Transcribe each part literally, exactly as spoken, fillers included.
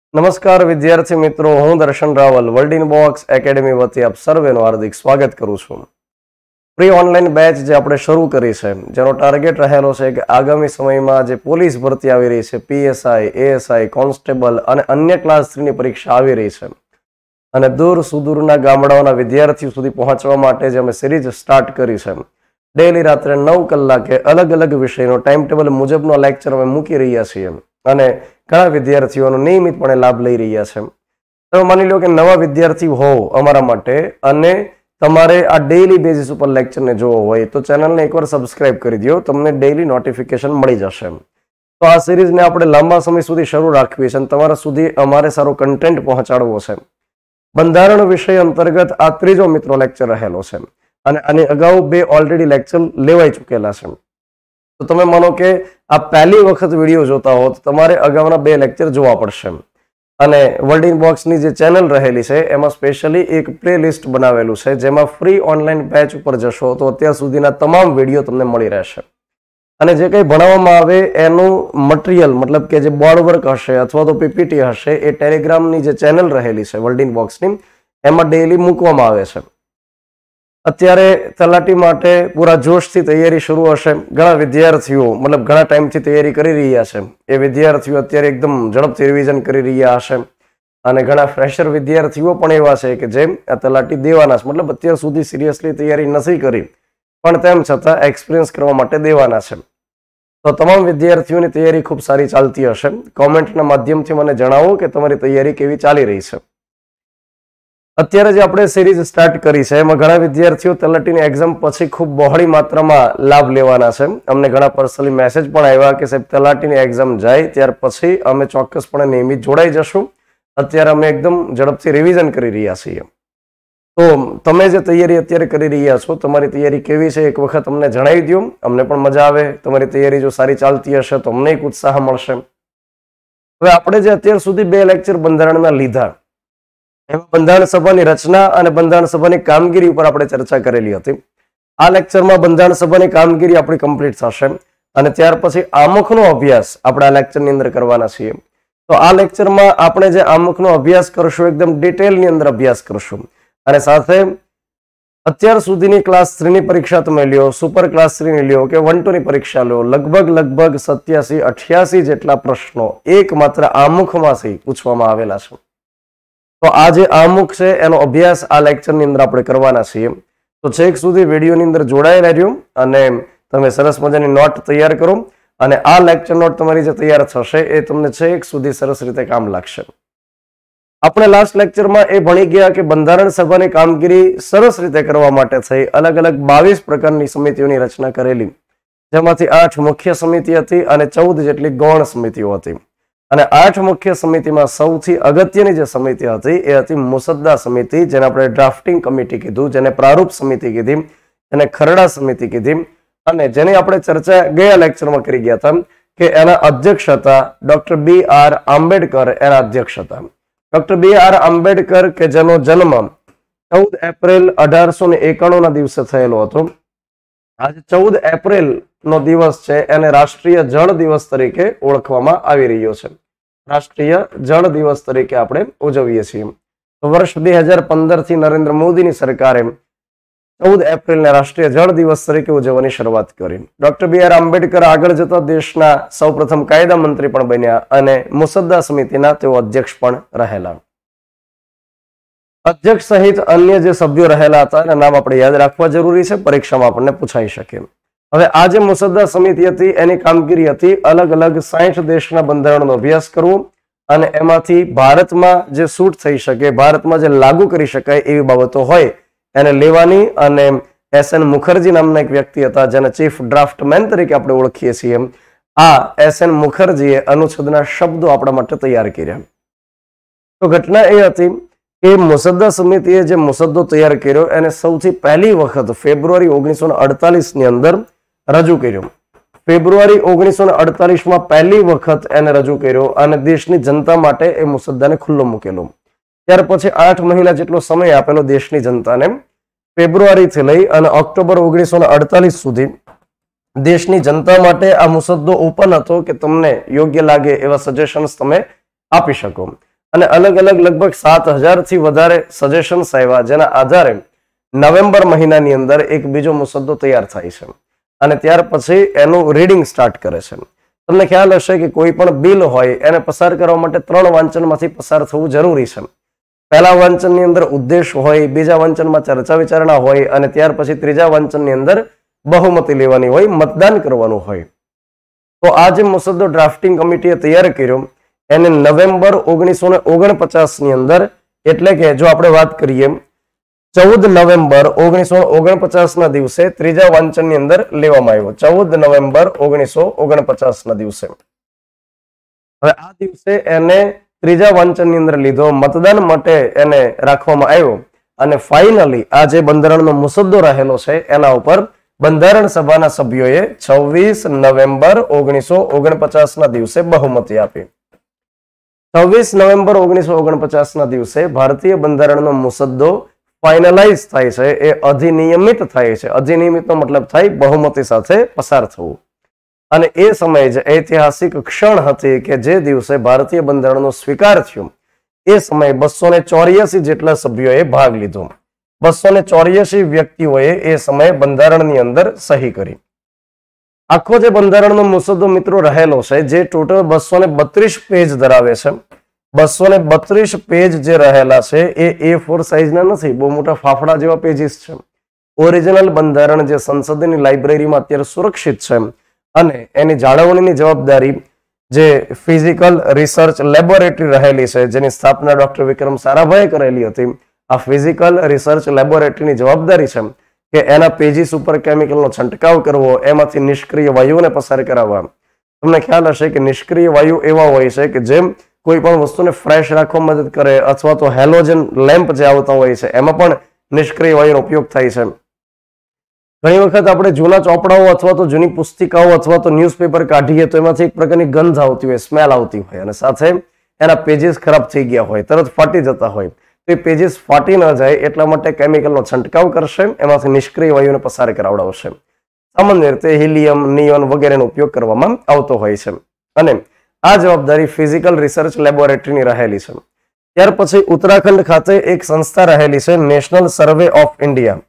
નમસ્કાર વિદ્યાર્થી મિત્રો, હું Darshan Raval world in box academy વતી આપ સર્વેનું હાર્દિક સ્વાગત કરું છું. પ્રી ઓનલાઈન બેચ જે આપણે શરૂ કરી છે, જેનો ટાર્ગેટ રહેલો છે કે આગામી સમયમાં જે પોલીસ ભરતી આવી રહી છે, પીએસઆઈ, એએસઆઈ, કોન્સ્ટેબલ અને અન્ય ક્લાસ થ્રીની પરીક્ષા આવી રહી છે અને દૂર સુદૂરના ગામડાઓના વિદ્યાર્થીઓ સુધી પહોંચવા માટે જે અમે સિરીઝ સ્ટાર્ટ કરી છે, ડેલી રાત્રે નવ કલાકે અલગ અલગ વિષયનો ટાઈમ ટેબલ મુજબનો લેક્ચર અમે મૂકી રહ્યા છીએ અને ઘણા વિદ્યાર્થીઓનો નિયમિતપણે લાભ લઈ રહ્યા છે. તમે માની લો કે નવા વિદ્યાર્થી હોવ અમારા માટે અને તમારે આ ડેઇલી બેઝિસ ઉપર લેક્ચરને જોવો હોય તો ચેનલને એકવાર સબસ્ક્રાઇબ કરી દો, તમને ડેઇલી નોટિફિકેશન મળી જશે. તો આ સિરીઝને આપણે લાંબા સમય સુધી શરૂ રાખવી છે અને તમારા સુધી અમારે સારો કન્ટેન્ટ પહોંચાડવો છે. બંધારણ વિષય અંતર્ગત આ ત્રીજો મિત્રો લેક્ચર રહેલો છે અને આની અગાઉ બે ઓલરેડી લેક્ચર લેવાઈ ચૂકેલા છે. તો તમે માનો કે આ પહેલી વખત વિડીયો જોતા હો તો તમારે અગાઉના બે લેક્ચર જોવા પડશે અને વર્લ્ડ ઇન બોક્સની જે ચેનલ રહેલી છે એમાં સ્પેશિયલી એક પ્લે લિસ્ટ બનાવેલું છે, જેમાં ફ્રી ઓનલાઈન બેચ ઉપર જશો તો અત્યાર સુધીના તમામ વિડીયો તમને મળી રહેશે અને જે કંઈ ભણાવવામાં આવે એનું મટીરિયલ મતલબ કે જે બોર્ડ વર્ક હશે અથવા તો પીપીટી હશે એ ટેલિગ્રામની જે ચેનલ રહેલી છે વર્લ્ડ ઇન બોક્સની એમાં ડેઇલી મૂકવામાં આવે છે. અત્યારે તલાટી માટે પૂરા જોશથી તૈયારી શરૂ હશે. ઘણા વિદ્યાર્થીઓ મતલબ ઘણા ટાઈમથી તૈયારી કરી રહ્યા છે. એ વિદ્યાર્થીઓ અત્યારે એકદમ ઝડપથી રિવિઝન કરી રહ્યા હશે અને ઘણા ફ્રેશર વિદ્યાર્થીઓ પણ એવા છે કે જે આ તલાટી દેવાના છે, મતલબ અત્યાર સુધી સિરિયસલી તૈયારી નથી કરી પણ તેમ છતાં એક્સપિરિયન્સ કરવા માટે દેવાના છે. તો તમામ વિદ્યાર્થીઓની તૈયારી ખૂબ સારી ચાલતી હશે. કોમેન્ટના માધ્યમથી મને જણાવો કે તમારી તૈયારી કેવી ચાલી રહી છે. અત્યારે જે આપણે સિરીઝ સ્ટાર્ટ કરી છે એમાં ઘણા વિદ્યાર્થીઓ તલાટીની એક્ઝામ પછી ખૂબ બહોળી માત્રામાં લાભ લેવાના છે. અમને ઘણા પર્સનલી મેસેજ પણ આવ્યા કે સાહેબ તલાટીની એક્ઝામ જાય ત્યાર પછી અમે ચોક્કસપણે નિયમિત જોડાઈ જશું. અત્યારે અમે એકદમ ઝડપથી રિવિઝન કરી રહ્યા છીએ. તો તમે જે તૈયારી અત્યારે કરી રહ્યા છો, તમારી તૈયારી કેવી છે એક વખત અમને જણાવી દો, અમને પણ મજા આવે. તમારી તૈયારી જો સારી ચાલતી હશે તો અમને એક ઉત્સાહ મળશે. હવે આપણે જે અત્યાર સુધી બે લેક્ચર બંધારણના લીધા એમાં બંધારણ સભાની રચના અને બંધારણ સભાની કામગીરી ઉપર આપણે ચર્ચા કરેલી હતી. આ લેક્ચરમાં બંધારણ સભાની કામગીરી આપણી કમ્પ્લીટ થશે અને ત્યાર પછી આમુખનો અભ્યાસ આપણે આ લેક્ચરની અંદર કરવાના છીએ. તો આ લેક્ચરમાં આપણે જે આમુખનો અભ્યાસ કરશું એકદમ ડિટેલની અંદર અભ્યાસ કરશું અને સાથે અત્યાર સુધીની ક્લાસ થ્રીની પરીક્ષા તમે લ્યો, સુપર ક્લાસ થ્રીની લ્યો કે વન ટુ ની પરીક્ષા લ્યો, લગભગ લગભગ સત્યાસી અઠ્યાસી જેટલા પ્રશ્નો એકમાત્ર આમુખમાંથી પૂછવામાં આવેલા છે. તો આ જે આમુખ છે એનો અભ્યાસ આ લેક્ચરની અંદર આપણે કરવાના છીએ. તો છેક સુધી વિડીયોની અંદર જોડાયેલા રહ્યો અને તમે સરસ મજાની નોટ તૈયાર કરો અને આ લેક્ચર નોટ તમારી જે તૈયાર થશે એ તમને છેક સુધી સરસ રીતે કામ લાગશે. આપણે લાસ્ટ લેક્ચરમાં એ ભણી ગયા કે બંધારણ સભાની કામગીરી સરસ રીતે કરવા માટે થઈ અલગ અલગ બાવીસ પ્રકારની સમિતિઓની રચના કરેલી, જેમાંથી આઠ મુખ્ય સમિતિ હતી અને ચૌદ જેટલી ગૌણ સમિતિઓ હતી. અને આઠ મુખ્ય સમિતિમાં સૌથી અગત્યની જે સમિતિ હતી એ હતી મુસદ્દા સમિતિ, જેને આપણે ડ્રાફ્ટિંગ કમિટી કીધું, જેને પ્રારૂપ સમિતિ કીધી, જેને ખરડા સમિતિ કીધી અને જેની આપણે ચર્ચા ગયા લેક્ચરમાં કરી ગયા હતા કે એના અધ્યક્ષ હતા ડોક્ટર બી આર આંબેડકર. એના અધ્યક્ષ હતા ડોક્ટર બી આર આંબેડકર કે જેનો જન્મ ચૌદ એપ્રિલ અઢારસો ને એકાણું ના દિવસે થયેલો હતો. આજે ચૌદ એપ્રિલ નો દિવસ છે એને રાષ્ટ્રીય જળ દિવસ તરીકે ઓળખવામાં આવી રહ્યો છે. રાષ્ટ્રીય જળ દિવસ તરીકે આપણે ઉજવીએ છીએ. તો વર્ષ બે હજાર પંદર થી નરેન્દ્ર મોદીની સરકારે ચૌદ એપ્રિલને રાષ્ટ્રીય જળ દિવસ તરીકે ઉજવવાની શરૂઆત કરી. ડોક્ટર બી આર આંબેડકર આગળ જતા દેશના સૌપ્રથમ કાયદા મંત્રી પણ બન્યા અને મુસદ્દા સમિતિના તેઓ અધ્યક્ષ પણ રહેલા. અધ્યક્ષ સહિત અન્ય જે સભ્યો રહેલા હતા એના નામ આપણે યાદ રાખવા જરૂરી છે, પરીક્ષામાં આપણને પૂછાઈ શકે. હવે આ જે મુસદ્દા સમિતિ હતી એની કામગીરી હતી અલગ અલગ સાઠ દેશના બંધારણનો અભ્યાસ કરવો અને એમાંથી ભારતમાં જે સૂટ થઈ શકે, ભારતમાં જે લાગુ કરી શકાય એવી બાબતો હોય એને લેવાની. અને એસ એન મુખર્જી નામના એક વ્યક્તિ હતા જેને ચીફ ડ્રાફ્ટમેન તરીકે આપણે ઓળખીએ છીએ. આ એસ એન મુખર્જીએ અનુચ્છેદના શબ્દો આપણા માટે તૈયાર કર્યા. તો ઘટના એ હતી કે મુસદ્દા સમિતિએ જે મુસદ્દો તૈયાર કર્યો એને સૌથી પહેલી વખત ફેબ્રુઆરી ઓગણીસો ને અડતાલીસ ની અંદર રજૂ કર્યો. ફેબ્રુઆરી ઓગણીસો ને અડતાલીસ માં પહેલી વખત એને રજૂ કર્યો અને દેશની જનતા માટે એ મુસદ્દાને ખુલ્લો મૂકેલો. ત્યાર પછી આઠ મહિના જેટલો સમય આપેલો દેશની જનતાને. ફેબ્રુઆરી થી લઈ અને ઓક્ટોબર ઓગણીસો ને અડતાલીસ સુધી દેશની જનતા માટે આ મુસદ્દો ઓપન હતો કે તમને યોગ્ય લાગે એવા સજેશન્સ તમે આપી શકો. અને અલગ અલગ લગભગ સાત હજાર થી વધારે સજેશન્સ આવ્યા, જેના આધારે નવેમ્બર મહિનાની અંદર એક બીજો મુસદ્દો તૈયાર થાય છે અને ત્યાર પછી એનું રીડિંગ સ્ટાર્ટ કરે છે. તમને ખ્યાલ હશે કે કોઈ પણ બિલ હોય એને પસાર કરવા માટે ત્રણ વાંચનમાંથી પસાર થવું જરૂરી છે. પહેલા વાંચનની અંદર ઉદ્દેશ હોય, બીજા વાંચનમાં ચર્ચા વિચારણા હોય અને ત્યાર પછી ત્રીજા વાંચનની અંદર બહુમતી લેવાની હોય, મતદાન કરવાનું હોય. તો આ જે મુસદ્દો ડ્રાફ્ટિંગ કમિટીએ તૈયાર કર્યો એને નવેમ્બર ઓગણીસો ને ઓગણપચાસ ની અંદર, એટલે કે જો આપણે વાત કરીએ ચૌદ નવેમ્બર ઓગણીસો ઓગણપચાસ ના દિવસે ત્રીજા વાંચનની અંદર લેવામાં આવ્યો. ચૌદ નવેમ્બર ઓગણીસો ઓગણપચાસ ના દિવસે. હવે આ દિવસે એને ત્રીજા વાંચનની અંદર લીધો, મતદાન માટે એને રાખવામાં આવ્યો અને ફાઇનલી આ જે બંધારણનો મુસદ્દો રહેલો છે એના ઉપર બંધારણ સભાના સભ્યોએ છવ્વીસ નવેમ્બર ઓગણીસો ઓગણપચાસ ના દિવસે બહુમતી આપી. છવ્વીસ નવેમ્બર ઓગણીસો ઓગણપચાસ ના દિવસે ભારતીય બંધારણનો મુસદ્દો ફાઇનલાઇઝ થાય છે, એ અધિનિયમિત થાય છે. અધિનિયમિતનો મતલબ થાય બહુમતી સાથે પસાર થવું. અને એ સમયે જે ઐતિહાસિક ક્ષણ હતી કે જે દિવસે ભારતીય બંધારણનો સ્વીકાર થયો, એ સમયે બસો ને ચોર્યાસી જેટલા સભ્યોએ ભાગ લીધો. બસો ને ચોર્યાસી વ્યક્તિઓએ એ સમયે બંધારણની અંદર સહી કરી. આખો જે બંધારણનો મુસદ્દો મિત્રો રહેલો છે, જે ટોટલ બસો ને બત્રીસ પેજ ધરાવે છે. બસો ને બત્રીસ પેજ જે રહેલા છે એ એ ફોર સાઇઝના નથી, બહુ મોટા ફાફડા જેવા પેજીસ છે. ઓરિજિનલ બંધારણ જે સંસદની લાઇબ્રેરીમાં અત્યારે સુરક્ષિત છે અને એની જાળવણીની જવાબદારી જે ફિઝિકલ રિસર્ચ લેબોરેટરી રહેલી છે, જેની સ્થાપના ડોક્ટર વિક્રમ સારાભાઈએ કરેલી હતી, આ ફિઝિકલ રિસર્ચ લેબોરેટરીની જવાબદારી છે કે એના પેજીસ ઉપર કેમિકલનો છંટકાવ કરવો, એમાંથી નિષ્ક્રિય વાયુઓને પસાર કરાવવા. તમને ખ્યાલ હશે કે નિષ્ક્રિય વાયુ એવા હોય છે કે જેમ કોઈ પણ વસ્તુને ફ્રેશ રાખવા મદદ કરે, અથવા તો હેલોજન લેમ્પ જે આવતા હોય છે એમાં પણ નિષ્ક્રિય વાયુનો ઉપયોગ થાય છે. ઘણી વખત આપણે જૂના ચોપડાઓ અથવા તો જૂની પુસ્તિકાઓ અથવા તો ન્યૂઝપેપર કાઢીએ તો એમાંથી એક પ્રકારની ગંધ આવતી હોય, સ્મેલ આવતી હોય અને સાથે એના પેજીસ ખરાબ થઈ ગયા હોય, તરત ફાટી જતા હોય. તો એ પેજીસ ફાટી ન જાય એટલા માટે કેમિકલનો છંટકાવ કરશે, એમાંથી નિષ્ક્રિય વાયુને પસાર કરાવડાવશે. સામાન્ય રીતે હિલિયમ, નિયોન વગેરેનો ઉપયોગ કરવામાં આવતો હોય છે અને આ જવાબદારી ફિઝિકલ રિસર્ચ લેબોરેટરીની રહેલી છે. ત્યાર પછી ઉત્તરાખંડ ખાતે એક સંસ્થા રહેલી છે, નેશનલ સર્વે ઓફ ઇન્ડિયા.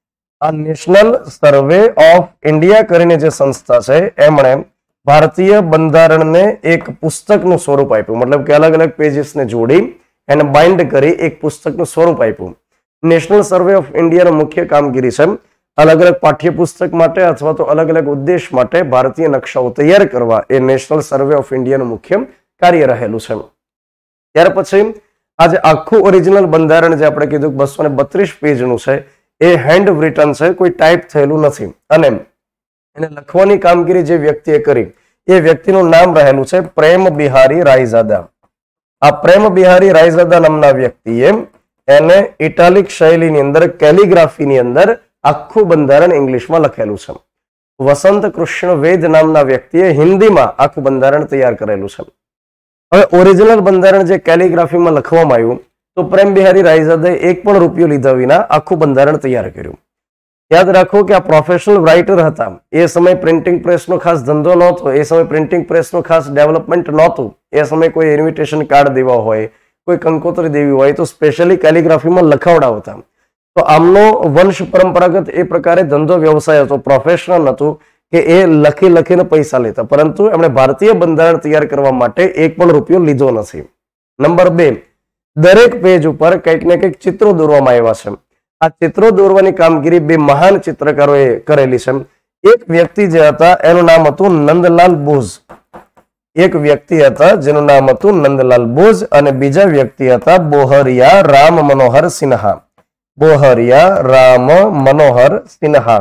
આ નેશનલ સર્વે ઓફ ઇન્ડિયા કરીને જે સંસ્થા છે એમણે ભારતીય બંધારણને એક પુસ્તકનું સ્વરૂપ આપ્યું, મતલબ કે અલગ અલગ પેજીસને જોડી એને બાઇન્ડ કરી એક પુસ્તકનું સ્વરૂપ આપ્યું. નેશનલ સર્વે ઓફ ઇન્ડિયાનો મુખ્ય કામગીરી છે અલગ અલગ પાઠ્યપુસ્તક માટે અથવા તો અલગ અલગ ઉદ્દેશ માટે ભારતીય નકશાઓ તૈયાર કરવા. એ નેશનલ સર્વે ઓફ ઇન્ડિયાનું મુખ્ય કાર્ય રહેલું છે. ત્યાર પછી આજે આખું ઓરિજિનલ બંધારણ જે આપણે કીધું બસો ને બત્રીસ પેજનું છે, એ હેન્ડ રિટન છે, કોઈ ટાઈપ થયેલું નથી. અને એને લખવાની કામગીરી જે વ્યક્તિએ કરી એ વ્યક્તિનું નામ રહેલું છે પ્રેમ બિહારી રાયઝાદા. આ પ્રેમ બિહારી રાયઝાદા નામના વ્યક્તિએ એને ઇટાલિક શૈલીની અંદર, કેલિગ્રાફીની અંદર આખું બંધારણ ઇંગ્લિશમાં લખેલું છે. વસંત કૃષ્ણ વેદ નામના વ્યક્તિએ હિન્દીમાં આખું બંધારણ તૈયાર કરેલું છે. હવે ઓરિજિનલ બંધારણ જે કેલિગ્રાફીમાં લખવામાં આવ્યું, તો પ્રેમ બિહારી રાયઝાદાએ એક પણ રૂપિયો લીધા વિના આખું બંધારણ તૈયાર કર્યું. યાદ રાખો કે આ પ્રોફેશનલ રાઇટર હતા. એ સમય પ્રિન્ટિંગ પ્રેસનો ખાસ ધંધો નહોતો, એ સમય પ્રિન્ટિંગ પ્રેસનો ખાસ ડેવલપમેન્ટ નહોતું. એ સમય કોઈ ઇન્વિટેશન કાર્ડ દેવા હોય, કોઈ કંકોત્રી દેવી હોય તો સ્પેશિયલી કેલિગ્રાફીમાં લખાવડાવતા. તો આમનો વંશ પરંપરાગત એ પ્રકારે ધંધો વ્યવસાય હતો, પ્રોફેશનલ હતું કે એ લખી લખીને પૈસા લેતા. પરંતુ એમણે ભારતીય બંધારણ તૈયાર કરવા માટે એક પણ રૂપિયો લીધો નથી. નંબર બે, દરેક પેજ ઉપર કંઈક ને કંઈક ચિત્રો દોરવામાં આવ્યા છે. આ ચિત્રો દોરવાની કામગીરી બે મહાન ચિત્રકારોએ કરેલી છે. એક વ્યક્તિ જે હતા એનું નામ હતું નંદલાલ બોઝ. એક વ્યક્તિ હતા જેનું નામ હતું નંદલાલ બોઝ અને બીજા વ્યક્તિ હતા બોહરિયા રામ મનોહર સિન્હા. બોહરિયા રામ મનોહર સિન્હા.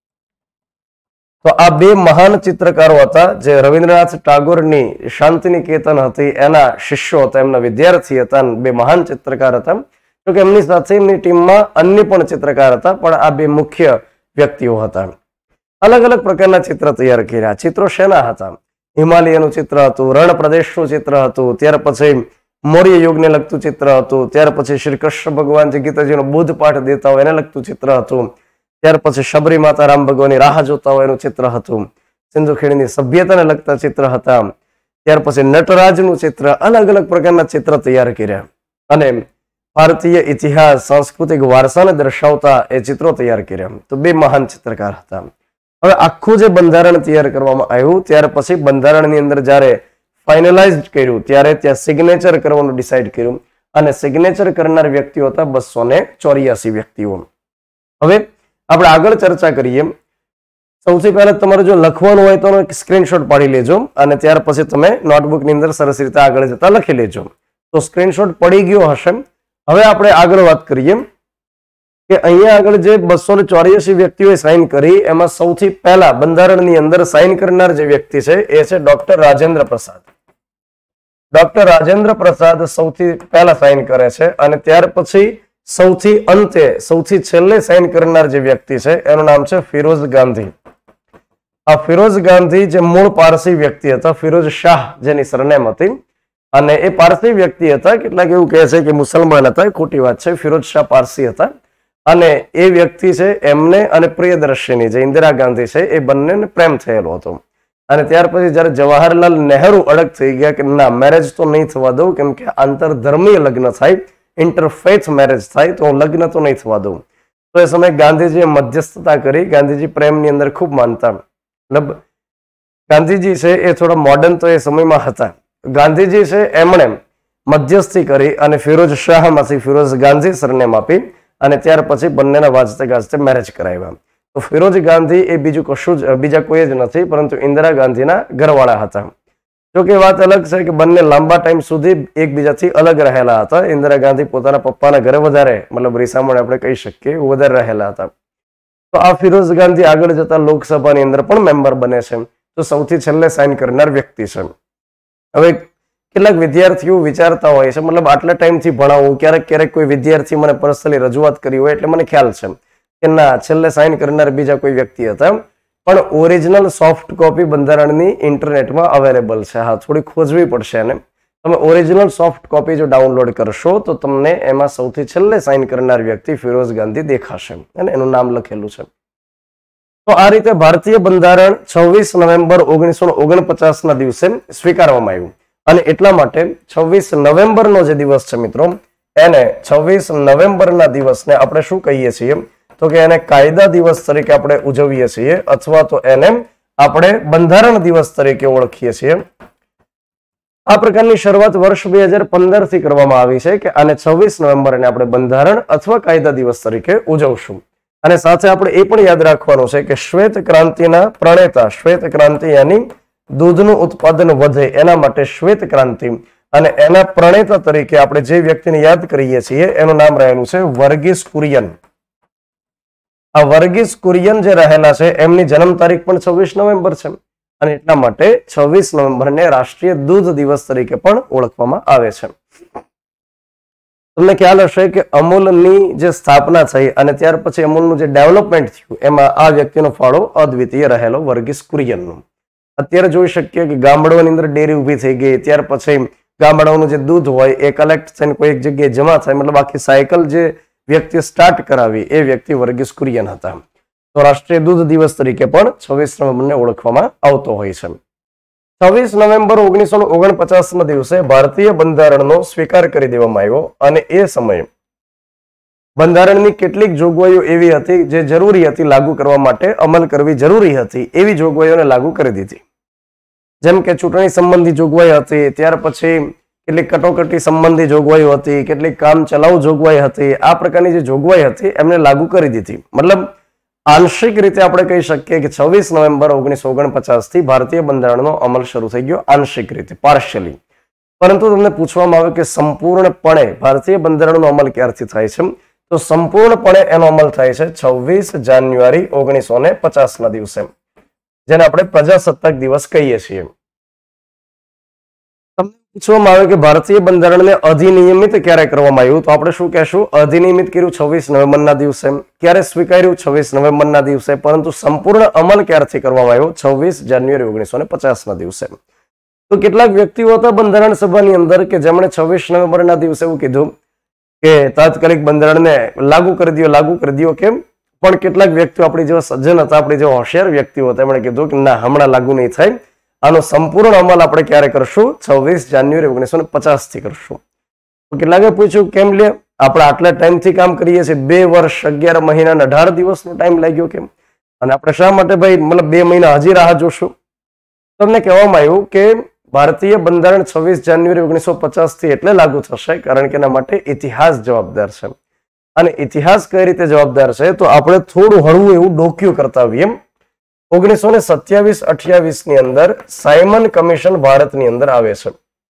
તો આ બે મહાન ચિત્રકારો હતા જે રવિન્દ્રનાથ ટાગોરની શાંતિ નિકેતન હતી એના શિષ્યો હતા, એમના વિદ્યાર્થી હતા. બે મહાન ચિત્રકાર હતા. તો કે એમની સાથે એમની ટીમમાં અન્ય પણ ચિત્રકાર હતા, પણ આ બે મુખ્ય વ્યક્તિઓ હતા. અલગ અલગ પ્રકારના ચિત્ર તૈયાર કર્યા. ચિત્રો શેના હતા? હિમાલયનું ચિત્ર હતું, રણ પ્રદેશનું ચિત્ર હતું, ત્યાર પછી મૌર્ય યુગને લગતું ચિત્ર હતું, ત્યાર પછી શ્રી કૃષ્ણ ભગવાન જે ગીતાજીનો બુદ્ધ પાઠ દેતા હોય એને લગતું ચિત્ર હતું, ત્યાર પછી શબરી માતા રામ ભગવાનની રાહ જોતા હોય એનું ચિત્ર હતું, સિંધુ ખીણની સભ્યતાને લગતા ચિત્ર હતા, ત્યાર પછી નટરાજનું ચિત્ર, અલગ અલગ પ્રકારના ચિત્ર તૈયાર કર્યા અને ભારતીય ઇતિહાસ સાંસ્કૃતિક વારસાને દર્શાવતા એ ચિત્રો તૈયાર કર્યા. તો બે મહાન ચિત્રકાર હતા. હવે આખું જે બંધારણ તૈયાર કરવામાં આવ્યું ત્યાર પછી બંધારણની અંદર જ્યારે ફાઇનલાઇઝ કર્યું ત્યારે ત્યાં સિગ્નેચર કરવાનું ડિસાઇડ કર્યું અને સિગ્નેચર કરનાર વ્યક્તિઓ હતા બસો ને ચોર્યાસી વ્યક્તિઓ. હવે આપણે આગળ ચર્ચા કરીએ. સૌથી પહેલા તમારે જો લખવાનું હોય તો સ્ક્રીનશોટ પાડી લેજો અને ત્યાર પછી તમે નોટબુકની અંદર સરસ રીતે આગળ જતા લખી લેજો. તો સ્ક્રીનશોટ પડી ગયો હશે. હવે આપણે આગળ વાત કરીએ કે અહીંયા આગળ જે બસો ને ચોર્યાસી વ્યક્તિઓએ સાઇન કરી એમાં સૌથી પહેલા બંધારણની અંદર સાઇન કરનાર જે વ્યક્તિ છે એ છે ડોક્ટર રાજેન્દ્ર પ્રસાદ. ડોક્ટર રાજેન્દ્ર પ્રસાદ સૌથી પહેલા સાઇન કરે છે અને ત્યાર પછી સૌથી અંતે સૌથી છેલ્લે સાઇન કરનાર જે વ્યક્તિ છે એનું નામ છે ફિરોઝ ગાંધી. આ ફિરોઝ ગાંધી જે મૂળ પારસી વ્યક્તિ હતા, ફિરોઝ શાહ જેની સરનેમ હતી અને એ પારસી વ્યક્તિ હતા. કેટલાક એવું કહે છે કે મુસલમાન હતા, એ ખોટી વાત છે. ફિરોઝ શાહ પારસી હતા અને એ વ્યક્તિ છે એમને અને પ્રિયદર્શિની જે ઇન્દિરા ગાંધી છે એ બંનેને પ્રેમ થયેલો હતો. અને ત્યાર પછી જયારે જવાહરલાલ નહેરુ અડગ થઈ ગયા કે ના મેરેજ તો નહીં થવા દઉં કેમ કે આંતરધર્મીય લગ્ન થાય, ઇન્ટરફેથ મેરેજ થાય તો લગ્ન તો નહીં થવા દઉં. તો એ સમયે ગાંધીજીએ મધ્યસ્થતા કરી. ગાંધીજી પ્રેમની અંદર ખૂબ માનતા. મતલબ ગાંધીજી છે એ થોડા મોડર્ન તો એ સમયમાં હતા. ગાંધીજી છે એમણે મધ્યસ્થી કરી અને ફિરોઝ શાહમાંથી ફિરોઝ ગાંધી સરનેમ આપી અને ત્યાર પછી બંનેના વાજતે ગાજતે મેરેજ કરાવ્યા. તો ફિરોઝ ગાંધી એ બીજું કશું જ બીજા કોઈ જ નથી પરંતુ ઇન્દિરા ગાંધીના ઘરવાળા હતા. જોકે વાત અલગ છે કે બંને લાંબા ટાઈમ સુધી એકબીજાથી અલગ રહેલા હતા. ઇન્દિરા ગાંધી પોતાના પપ્પાના ઘરે વધારે મતલબ રીસામણ આપણે કહી શકીએ વધારે રહેલા હતા. તો આ ફિરોઝ ગાંધી આગળ જતા લોકસભાની અંદર પણ મેમ્બર બને છે. તો સૌથી છેલ્લે સાઇન કરનાર વ્યક્તિ છે. હવે કેટલાક વિદ્યાર્થીઓ વિચારતા હોય છે મતલબ આટલા ટાઈમથી ભણાવું, ક્યારેક ક્યારેક કોઈ વિદ્યાર્થી મને પર્સનલી રજૂઆત કરી હોય એટલે મને ખ્યાલ છે કે ના છેલ્લે સાઇન કરનાર બીજા કોઈ વ્યક્તિ હતા. પણ ઓરિજિનલ સોફ્ટ કોપી બંધારણની ઇન્ટરનેટમાં અવેલેબલ છે. હા, થોડી ખોજવી પડશે અને તમે ઓરિજિનલ સોફ્ટ કોપી જો ડાઉનલોડ કરશો તો તમને એમાં સૌથી છેલ્લે સાઇન કરનાર વ્યક્તિ ફિરોઝ ગાંધી દેખાશે અને એનું નામ લખેલું છે. તો આ રીતે ભારતીય બંધારણ છવ્વીસ નવેમ્બર ઓગણીસો ઓગણપચાસ ના દિવસે સ્વીકારવામાં આવ્યું અને એટલા માટે છવ્વીસ નવેમ્બર નો જે દિવસ છે મિત્રો એને છવ્વીસ નવેમ્બર ના દિવસને આપણે શું કહીએ છીએ તો કે એને કાયદા દિવસ તરીકે આપણે ઉજવીએ છીએ અથવા તો એને આપણે બંધારણ દિવસ તરીકે ઓળખીએ છીએ. આ પ્રકારની શરૂઆત વર્ષ બે હજાર પંદર થી કરવામાં આવી છે કે આને છવ્વીસ નવેમ્બરને આપણે બંધારણ અથવા કાયદા દિવસ તરીકે ઉજવશું. અને સાથે આપણે એ પણ યાદ રાખવાનું છે કે શ્વેત ક્રાંતિના પ્રણેતા, શ્વેત ક્રાંતિ યાની દૂધનું ઉત્પાદન વધે એના માટે શ્વેત ક્રાંતિ અને એના પ્રણેતા તરીકે આપણે જે વ્યક્તિને યાદ કરીએ છીએ એનું નામ રહેલું છે વર્ગીસ કુરિયન. આ વર્ગીસ કુરિયન જે રહેલા છે એમની જન્મ તારીખ પણ છવ્વીસ નવેમ્બર છે અને એટલા માટે છવ્વીસ નવેમ્બરને રાષ્ટ્રીય દૂધ દિવસ તરીકે પણ ઓળખવામાં આવે છે. તમને ખ્યાલ હશે કે અમૂલની જે સ્થાપના થઈ અને ત્યાર પછી અમૂલનું જે ડેવલપમેન્ટ થયું એમાં આ વ્યક્તિનો ફાળો અદ્વિતીય રહેલો વર્ગીસ કુરિયનનો. અત્યારે જોઈ શકીએ કે ગામડાઓની અંદર ડેરી ઉભી થઈ ગઈ, ત્યાર પછી ગામડાઓનું જે દૂધ હોય એ કલેક્ટ થઈને કોઈ એક જગ્યાએ જમા થાય, મતલબ આખી સાયકલ જે વ્યક્તિ સ્ટાર્ટ કરાવી એ વ્યક્તિ વર્ગીસ કુરિયન હતા. તો રાષ્ટ્રીય દૂધ દિવસ તરીકે પણ છવ્વીસ નવેમ્બરને ઓળખવામાં આવતો હોય છે. છવ્વીસ નવેમ્બર ઓગણીસો ઓગણપચાસ ના દિવસે ભારતીય બંધારણનો સ્વીકાર કરી દેવામાં આવ્યો અને એ સમયે બંધારણની કેટલીક જોગવાઈઓ એવી હતી જે જરૂરી હતી લાગુ કરવા માટે, અમલ કરવી જરૂરી હતી એવી જોગવાઈઓને લાગુ કરી દીધી. જેમ કે ચૂંટણી સંબંધી જોગવાઈ હતી, ત્યાર પછી કેટલીક કટોકટી સંબંધી જોગવાઈઓ હતી, કેટલીક કામ ચલાઉ જોગવાઈ હતી. આ પ્રકારની જે જોગવાઈ હતી એમને લાગુ કરી દીધી. મતલબ આંશિક રીતે આપણે કહી શકીએ કે છવ્વીસ નવેમ્બર ઓગણીસો ઓગણપચાસ થી ભારતીય બંધારણનો અમલ શરૂ થઈ ગયો, આંશિક રીતે, પાર્શિયલી. પરંતુ તમને પૂછવામાં આવે કે સંપૂર્ણપણે ભારતીય બંધારણનો અમલ ક્યારથી થાય છે તો સંપૂર્ણપણે એનો અમલ થાય છે છવ્વીસ જાન્યુઆરી ઓગણીસો ને પચાસ ના દિવસે, જેને આપણે પ્રજાસત્તાક દિવસ કહીએ છીએ. તમને પૂછવામાં આવે કે ભારતીય બંધારણને અધિનિયમિત ક્યારે કરવામાં આવ્યું તો આપણે શું કહેશું, અધિનિયમિત કર્યું છવ્વીસ નવેમ્બર ના દિવસે. ક્યારે સ્વીકાર્યું, છવ્વીસ નવેમ્બર ના દિવસે. પરંતુ સંપૂર્ણ અમલ ક્યારથી કરવામાં આવ્યો, છવ્વીસ જાન્યુઆરી ઓગણીસો ને પચાસ ના દિવસે. તો કેટલાક વ્યક્તિઓ હતા બંધારણ સભાની અંદર કે જેમણે છવ્વીસ નવેમ્બર ના દિવસે એવું કીધું કે તાત્કાલિક બંધારણને લાગુ કરી દો, લાગુ કરી દો. કેમ? પણ કેટલાક વ્યક્તિઓ આપણી જેવા સજ્જન હતા, આપણી જેવા હોશિયાર વ્યક્તિઓ હતા, એમણે કીધું કે ના, હમણાં લાગુ નહીં થાય, આનો સંપૂર્ણ અમલ આપણે ક્યારે કરશું? છવ્વીસ જાન્યુઆરી ઓગણીસો ને પચાસ થી કરશું. કેટલાકે પૂછ્યું કેમ લે આપણે આટલા ટાઈમથી કામ કરીએ છીએ, બે વર્ષ અગિયાર મહિના અને અઢાર દિવસનો ટાઈમ લાગ્યો કેમ? અને આપણે શા માટે ભાઈ મતલબ બે મહિના હજી રાહ જોશું? તમને કહેવામાં આવ્યું કે ભારતીય બંધારણ છવ્વીસ જાન્યુઆરી ઓગણીસો પચાસ થી એટલે લાગુ થશે કારણ કે એના માટે ઇતિહાસ જવાબદાર છે. અને ઇતિહાસ કઈ રીતે જવાબદાર છે તો આપણે થોડું હળવું એવું ડોક્યુ કરતા આવીએ. ઓગણીસો ને સત્યાવીસ અઠ્યાવીસ ની અંદર સાયમન કમિશન ભારતની અંદર આવે છે.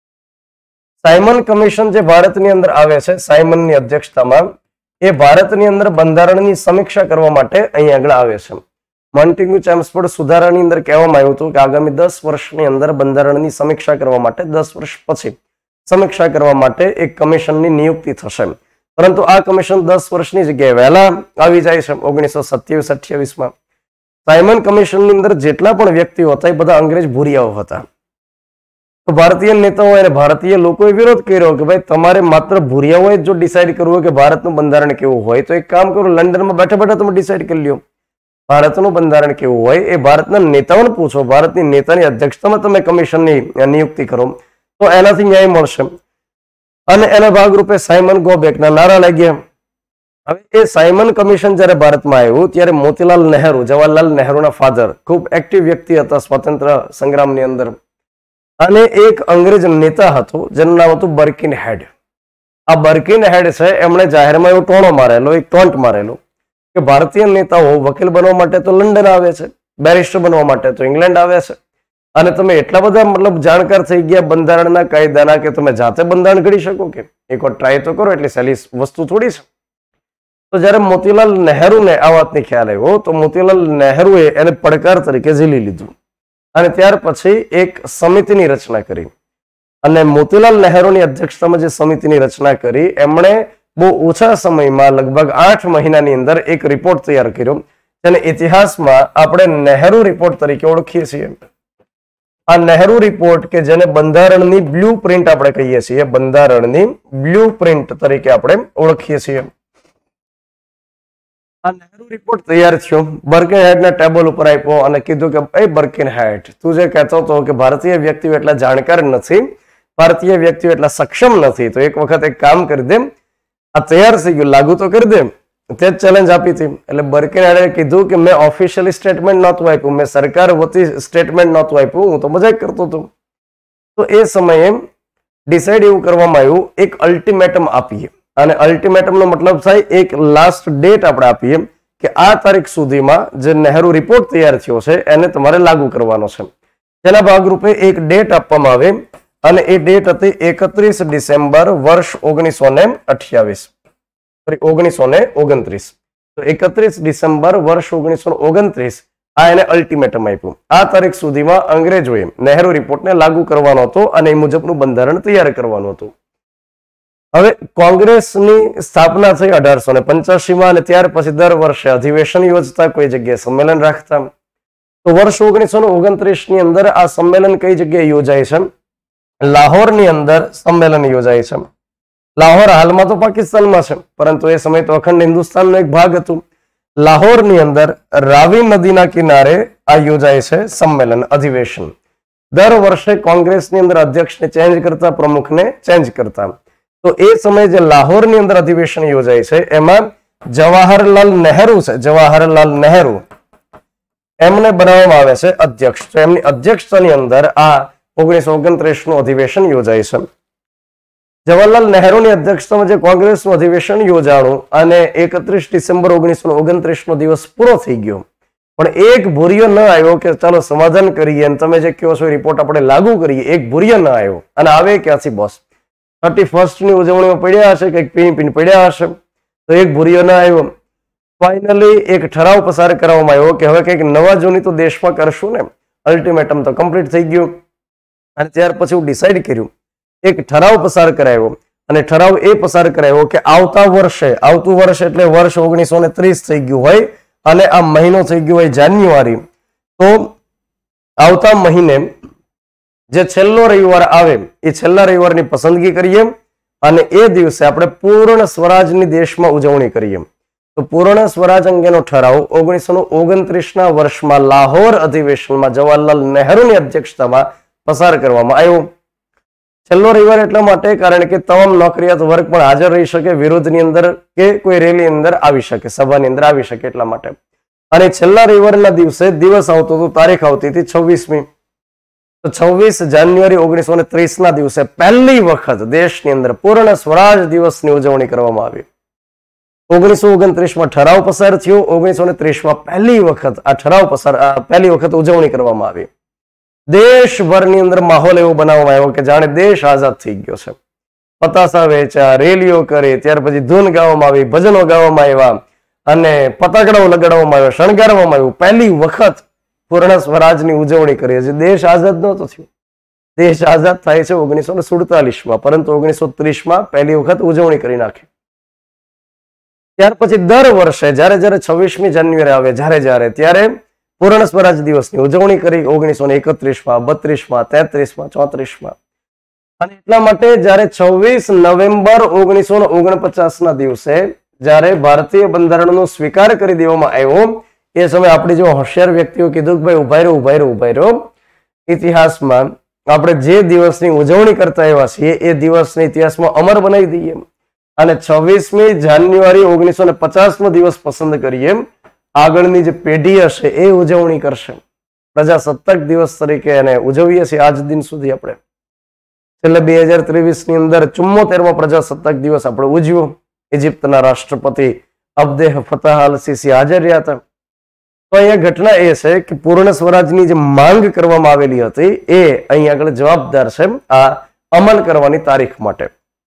સાયમન કમિશન જે ભારતની અંદર આવે છે સાયમનની અધ્યક્ષતામાં, એ ભારતની અંદર બંધારણની સમીક્ષા કરવા માટે અહીં આગળ આવે છે. મોન્ટેગ્યુ ચેમ્સફોર્ડ સુધારાની અંદર કહેવામાં આવ્યું હતું કે આગામી દસ વર્ષની અંદર બંધારણની સમીક્ષા કરવા માટે, દસ વર્ષ પછી સમીક્ષા કરવા માટે એક કમિશનની નિયુક્તિ થશે. પરંતુ આ કમિશન દસ વર્ષની જગ્યાએ વહેલા આવી જાય છે ઓગણીસો સત્યાવીસ અઠ્યાવીસ માં. સાયમન કમિશનની અંદર જેટલા પણ વ્યક્તિઓ હતા એ બધા અંગ્રેજ ભૂરિયાઓ હતા. તો ભારતીય નેતાઓ અને ભારતીય લોકોએ વિરોધ કર્યો કે ભાઈ તમારે માત્ર ભૂરિયાઓએ જો ડિસાઇડ કરવું હોય કે ભારતનું બંધારણ કેવું હોય તો એક કામ કરો, લંડનમાં બેઠા બેઠા તમે ડિસાઇડ કરી લ્યો. ભારતનું બંધારણ કેવું હોય એ ભારતના નેતાઓને પૂછો, ભારતની નેતાની અધ્યક્ષતામાં તમે કમિશનની નિયુક્તિ કરો તો એનાથી ન્યાય મળશે. અને એના ભાગરૂપે સાયમન ગો બેકના નારા લાગ્યા. હવે એ સાયમન કમિશન જ્યારે ભારતમાં આવ્યું ત્યારે મોતીલાલ નહેરુ, જવાહરલાલ નહેરુના ફાધર, ખૂબ એક્ટિવ વ્યક્તિ હતા સ્વાતંત્ર્ય સંગ્રામની અંદર. અને એક અંગ્રેજ નેતા હતો જેનું નામ હતું બર્કિન હેડ. આ બર્કિન હેડ છે એમણે જાહેરમાં એવો ટોણો મારેલો, એક ટોન્ટ મારેલો કે ભારતીય નેતાઓ વકીલ બનવા માટે તો લંડન આવે છે, બેરિસ્ટર બનવા માટે તો ઇંગ્લેન્ડ આવે છે, અને તમે એટલા બધા મતલબ જાણકાર થઈ ગયા બંધારણના કાયદાના કે તમે જાતે બંધારણ ઘડી શકો કે એકવાર ટ્રાય તો કરો, એટલી સહેલી વસ્તુ થોડી છે. તો જ્યારે મોતીલાલ નહેરુને આ વાતની ખ્યાલ આવ્યો તો મોતીલાલ નહેરુએ એને પડકાર તરીકે ઝીલી લીધું અને ત્યાર પછી એક સમિતિની રચના કરી. અને મોતીલાલ નહેરુની અધ્યક્ષતામાં જે સમિતિની રચના કરી એમણે બહુ ઓછા સમયમાં લગભગ આઠ મહિનાની અંદર એક રિપોર્ટ તૈયાર કર્યો જેને ઇતિહાસમાં આપણે નહેરુ રિપોર્ટ તરીકે ઓળખીએ છીએ. આ નહેરુ રિપોર્ટ કે જેને બંધારણની બ્લુ પ્રિન્ટ આપણે કહીએ છીએ, બંધારણની બ્લુ પ્રિન્ટ તરીકે આપણે ઓળખીએ છીએ. આ નહેરુ રિપોર્ટ તૈયાર થયો, બર્કિન હેડના ટેબલ ઉપર આપ્યો અને કીધું કે એ બર્કિન હેડ, તું જે કહેતો હતો કે ભારતીય વ્યક્તિઓ એટલા જાણકાર નથી, ભારતીય વ્યક્તિઓ એટલા સક્ષમ નથી, તો એક વખત એક કામ કરી દે, આ તૈયાર થઈ ગયું, લાગુ તો કરી દે. તે જ ચેલેન્જ આપી હતી. એટલે બર્કિન હેડે કીધું કે મેં ઓફિશિયલી સ્ટેટમેન્ટ નહોતું આપ્યું, મેં સરકાર વતી સ્ટેટમેન્ટ નહોતું આપ્યું, હું તો મજાક કરતો હતો. તો એ સમયે ડિસાઇડ એવું કરવામાં આવ્યું એક અલ્ટિમેટમ આપીએ. અને અલ્ટિમેટમનો મતલબ થાય એક લાસ્ટ ડેટ આપણે આપીએ કે આ તારીખ સુધીમાં જે નહેરુ રિપોર્ટ તૈયાર થયો છે એને તમારે લાગુ કરવાનો છે. તેના ભાગરૂપે એક ડેટ આપવામાં આવે અને એ ડેટ હતી એકત્રીસ ડિસેમ્બર વર્ષ ઓગણીસો ને અઠ્યાવીસ ઓગણીસો ને ઓગણત્રીસ. તો એકત્રીસ ડિસેમ્બર વર્ષ ઓગણીસો ઓગણત્રીસ આ એને અલ્ટિમેટમ આપ્યું. આ તારીખ સુધીમાં અંગ્રેજોએ નહેરુ રિપોર્ટને લાગુ કરવાનો હતો અને એ મુજબનું બંધારણ તૈયાર કરવાનું હતું. હવે કોંગ્રેસની સ્થાપના થઈ અઢારસો ને પંચ્યાસી માં અને ત્યાર પછી દર વર્ષે અધિવેશન યોજતા, કોઈ જગ્યાએ સંમેલન રાખતા. તો વર્ષ ઓગણીસો ને ઓગણત્રીસ ની અંદર આ સંમેલન કઈ જગ્યાએ યોજાય છે? લાહોરની અંદર સંમેલન યોજાય છે. લાહોર હાલમાં તો પાકિસ્તાનમાં છે પરંતુ એ સમય તો અખંડ હિન્દુસ્તાનનો એક ભાગ હતું. લાહોરની અંદર રાવી નદીના કિનારે આ યોજાય છે સંમેલન, અધિવેશન. દર વર્ષે કોંગ્રેસની અંદર અધ્યક્ષને ચેન્જ કરતા, પ્રમુખને ચેન્જ કરતા. તો એ સમયે જે લાહોરની અંદર અધિવેશન યોજાય છે એમાં જવાહરલાલ નહેરુ છે, જવાહરલાલ નહેરુ એમને બનાવવામાં આવે છે અધ્યક્ષ. તો એમની અધ્યક્ષતાની અંદર આ ઓગણીસો ઓગણત્રીસ નું અધિવેશન યોજાય છે. જવાહરલાલ નહેરુની અધ્યક્ષતામાં જે કોંગ્રેસનું અધિવેશન યોજાણું અને એકત્રીસ ડિસેમ્બર ઓગણીસો ઓગણત્રીસ નો દિવસ પૂરો થઈ ગયો, પણ એક ભૂરિયો ન આવ્યો કે ચાલો સમાધાન કરીએ અને તમે જે કહો છો રિપોર્ટ આપણે લાગુ કરીએ. એક ભૂરિયો ન આવ્યો. અને આવે ક્યાંથી બોસ? થર્ટી ફર્સ્ટ ની ઉજવણીમાં પડ્યા હશે, કંઈક પીણી પીણી પડ્યા હશે, તો એક ભૂરિયો ન આવ્યો. ફાઇનલી એક ઠરાવ પસાર કરવામાં આવ્યો કે હવે કંઈક નવા જૂની તો દેશમાં કરશું ને. અલ્ટિમેટમ તો કમ્પ્લીટ થઈ ગયું અને ત્યાર પછી હું ડિસાઇડ કર્યું, એક ઠરાવ પસાર કરાયો અને ઠરાવ એ પસાર કરાયો કે આવતા વર્ષે, આવતું વર્ષ એટલે વર્ષ ઓગણીસો ને ત્રીસ થઈ ગયું હોય અને આ મહિનો થઈ ગયો હોય જાન્યુઆરી, તો આવતા મહિને જે છેલ્લો રવિવાર આવે એ છેલ્લા રવિવારની પસંદગી કરીએ અને એ દિવસે આપણે પૂર્ણ સ્વરાજની દેશમાં ઉજવણી કરીએ. તો પૂર્ણ સ્વરાજ અંગેનો ઠરાવ ઓગણીસો ઓગણત્રીસ ના વર્ષમાં લાહોર અધિવેશનમાં જવાહરલાલ નહેરુની અધ્યક્ષતામાં પસાર કરવામાં આવ્યો. છેલ્લો રવિવાર એટલા માટે કારણ કે તમામ નોકરિયાત વર્ગ પણ હાજર રહી શકે, વિરોધની અંદર કે કોઈ રેલી અંદર આવી શકે, સભાની અંદર આવી શકે એટલા માટે. અને છેલ્લા રવિવારના દિવસે દિવસ આવતો હતો, તારીખ આવતી હતી છવ્વીસમી. તો છવ્વીસ જાન્યુઆરી ઓગણીસો ત્રીસ ના દિવસે પહેલી વખત દેશની અંદર પૂર્ણ સ્વરાજ દિવસની ઉજવણી કરવામાં આવી. ઓગણીસો ઓગણત્રીસ માં ઠરાવ પસાર થયો. ઓગણીસો ત્રીસ માં પહેલી વખત આ ઠરાવ પસાર પહેલી વખત ઉજવણી કરવામાં આવી. દેશભરની અંદર માહોલ એવો બનાવવામાં આવ્યો કે જાણે દેશ આઝાદ થઈ ગયો છે. પતાસા વેચ્યા, રેલીઓ કરી, ત્યાર પછી ધૂન ગાવામાં આવી, ભજનો ગાવામાં આવ્યા અને ફટાકડાઓ લગાડવામાં આવ્યા, શણગારવામાં આવ્યું. પહેલી વખત પૂર્ણ સ્વરાજની ઉજવણી કરી. હજી દેશ આઝાદ નહોતો થયો. દેશ આઝાદ થાય છે ઓગણીસો સુડતાલીસ માં, પરંતુ ઓગણીસો ત્રીસ માં પહેલી વખત ઉજવણી કરી નાખી. ત્યાર પછી દર વર્ષે જયારે જયારે છવ્વીસમી જાન્યુઆરી આવે જ્યારે જ્યારે ત્યારે પૂર્ણ સ્વરાજ દિવસની ઉજવણી કરી. ઓગણીસો એકત્રીસ માં, બત્રીસ માં, તેત્રીસ માં, ચોત્રીસ માં. અને એટલા માટે જયારે છવ્વીસ નવેમ્બર ઓગણીસો ઓગણપચાસ ના દિવસે જયારે ભારતીય બંધારણનો સ્વીકાર કરી દેવામાં આવ્યો, એ સમયે આપણી જો હોશિયાર વ્યક્તિઓ કીધું કે ભાઈ ઉભા રહ્યો ઉભા રહ્યો ઉભા રહ્યો ઇતિહાસમાં આપણે જે દિવસની ઉજવણી કરતા આવ્યા છીએ એ દિવસને ઇતિહાસમાં અમર બનાવી દઈએ અને છવ્વીસમી જાન્યુઆરી ઓગણીસો પચાસ નો દિવસ પસંદ કરીએ. આગળની જે પેઢી હશે એ ઉજવણી કરશે. પ્રજાસત્તાક દિવસ તરીકે એને ઉજવીએ છીએ આજ દિન સુધી. આપણે છેલ્લે બે હજાર ત્રેવીસ ની અંદર ચુમ્મોતેરમો પ્રજાસત્તાક દિવસ આપણે ઉજવ્યો. ઇજિપ્તના રાષ્ટ્રપતિ અબ્દેહ ફતાહ અલ સીસી હાજર રહ્યા હતા. તો અહીંયા ઘટના એ છે કે પૂર્ણ સ્વરાજની જે માંગ કરવામાં આવેલી હતી એ અહીં આગળ જવાબદાર છે આ અમલ કરવાની તારીખ માટે.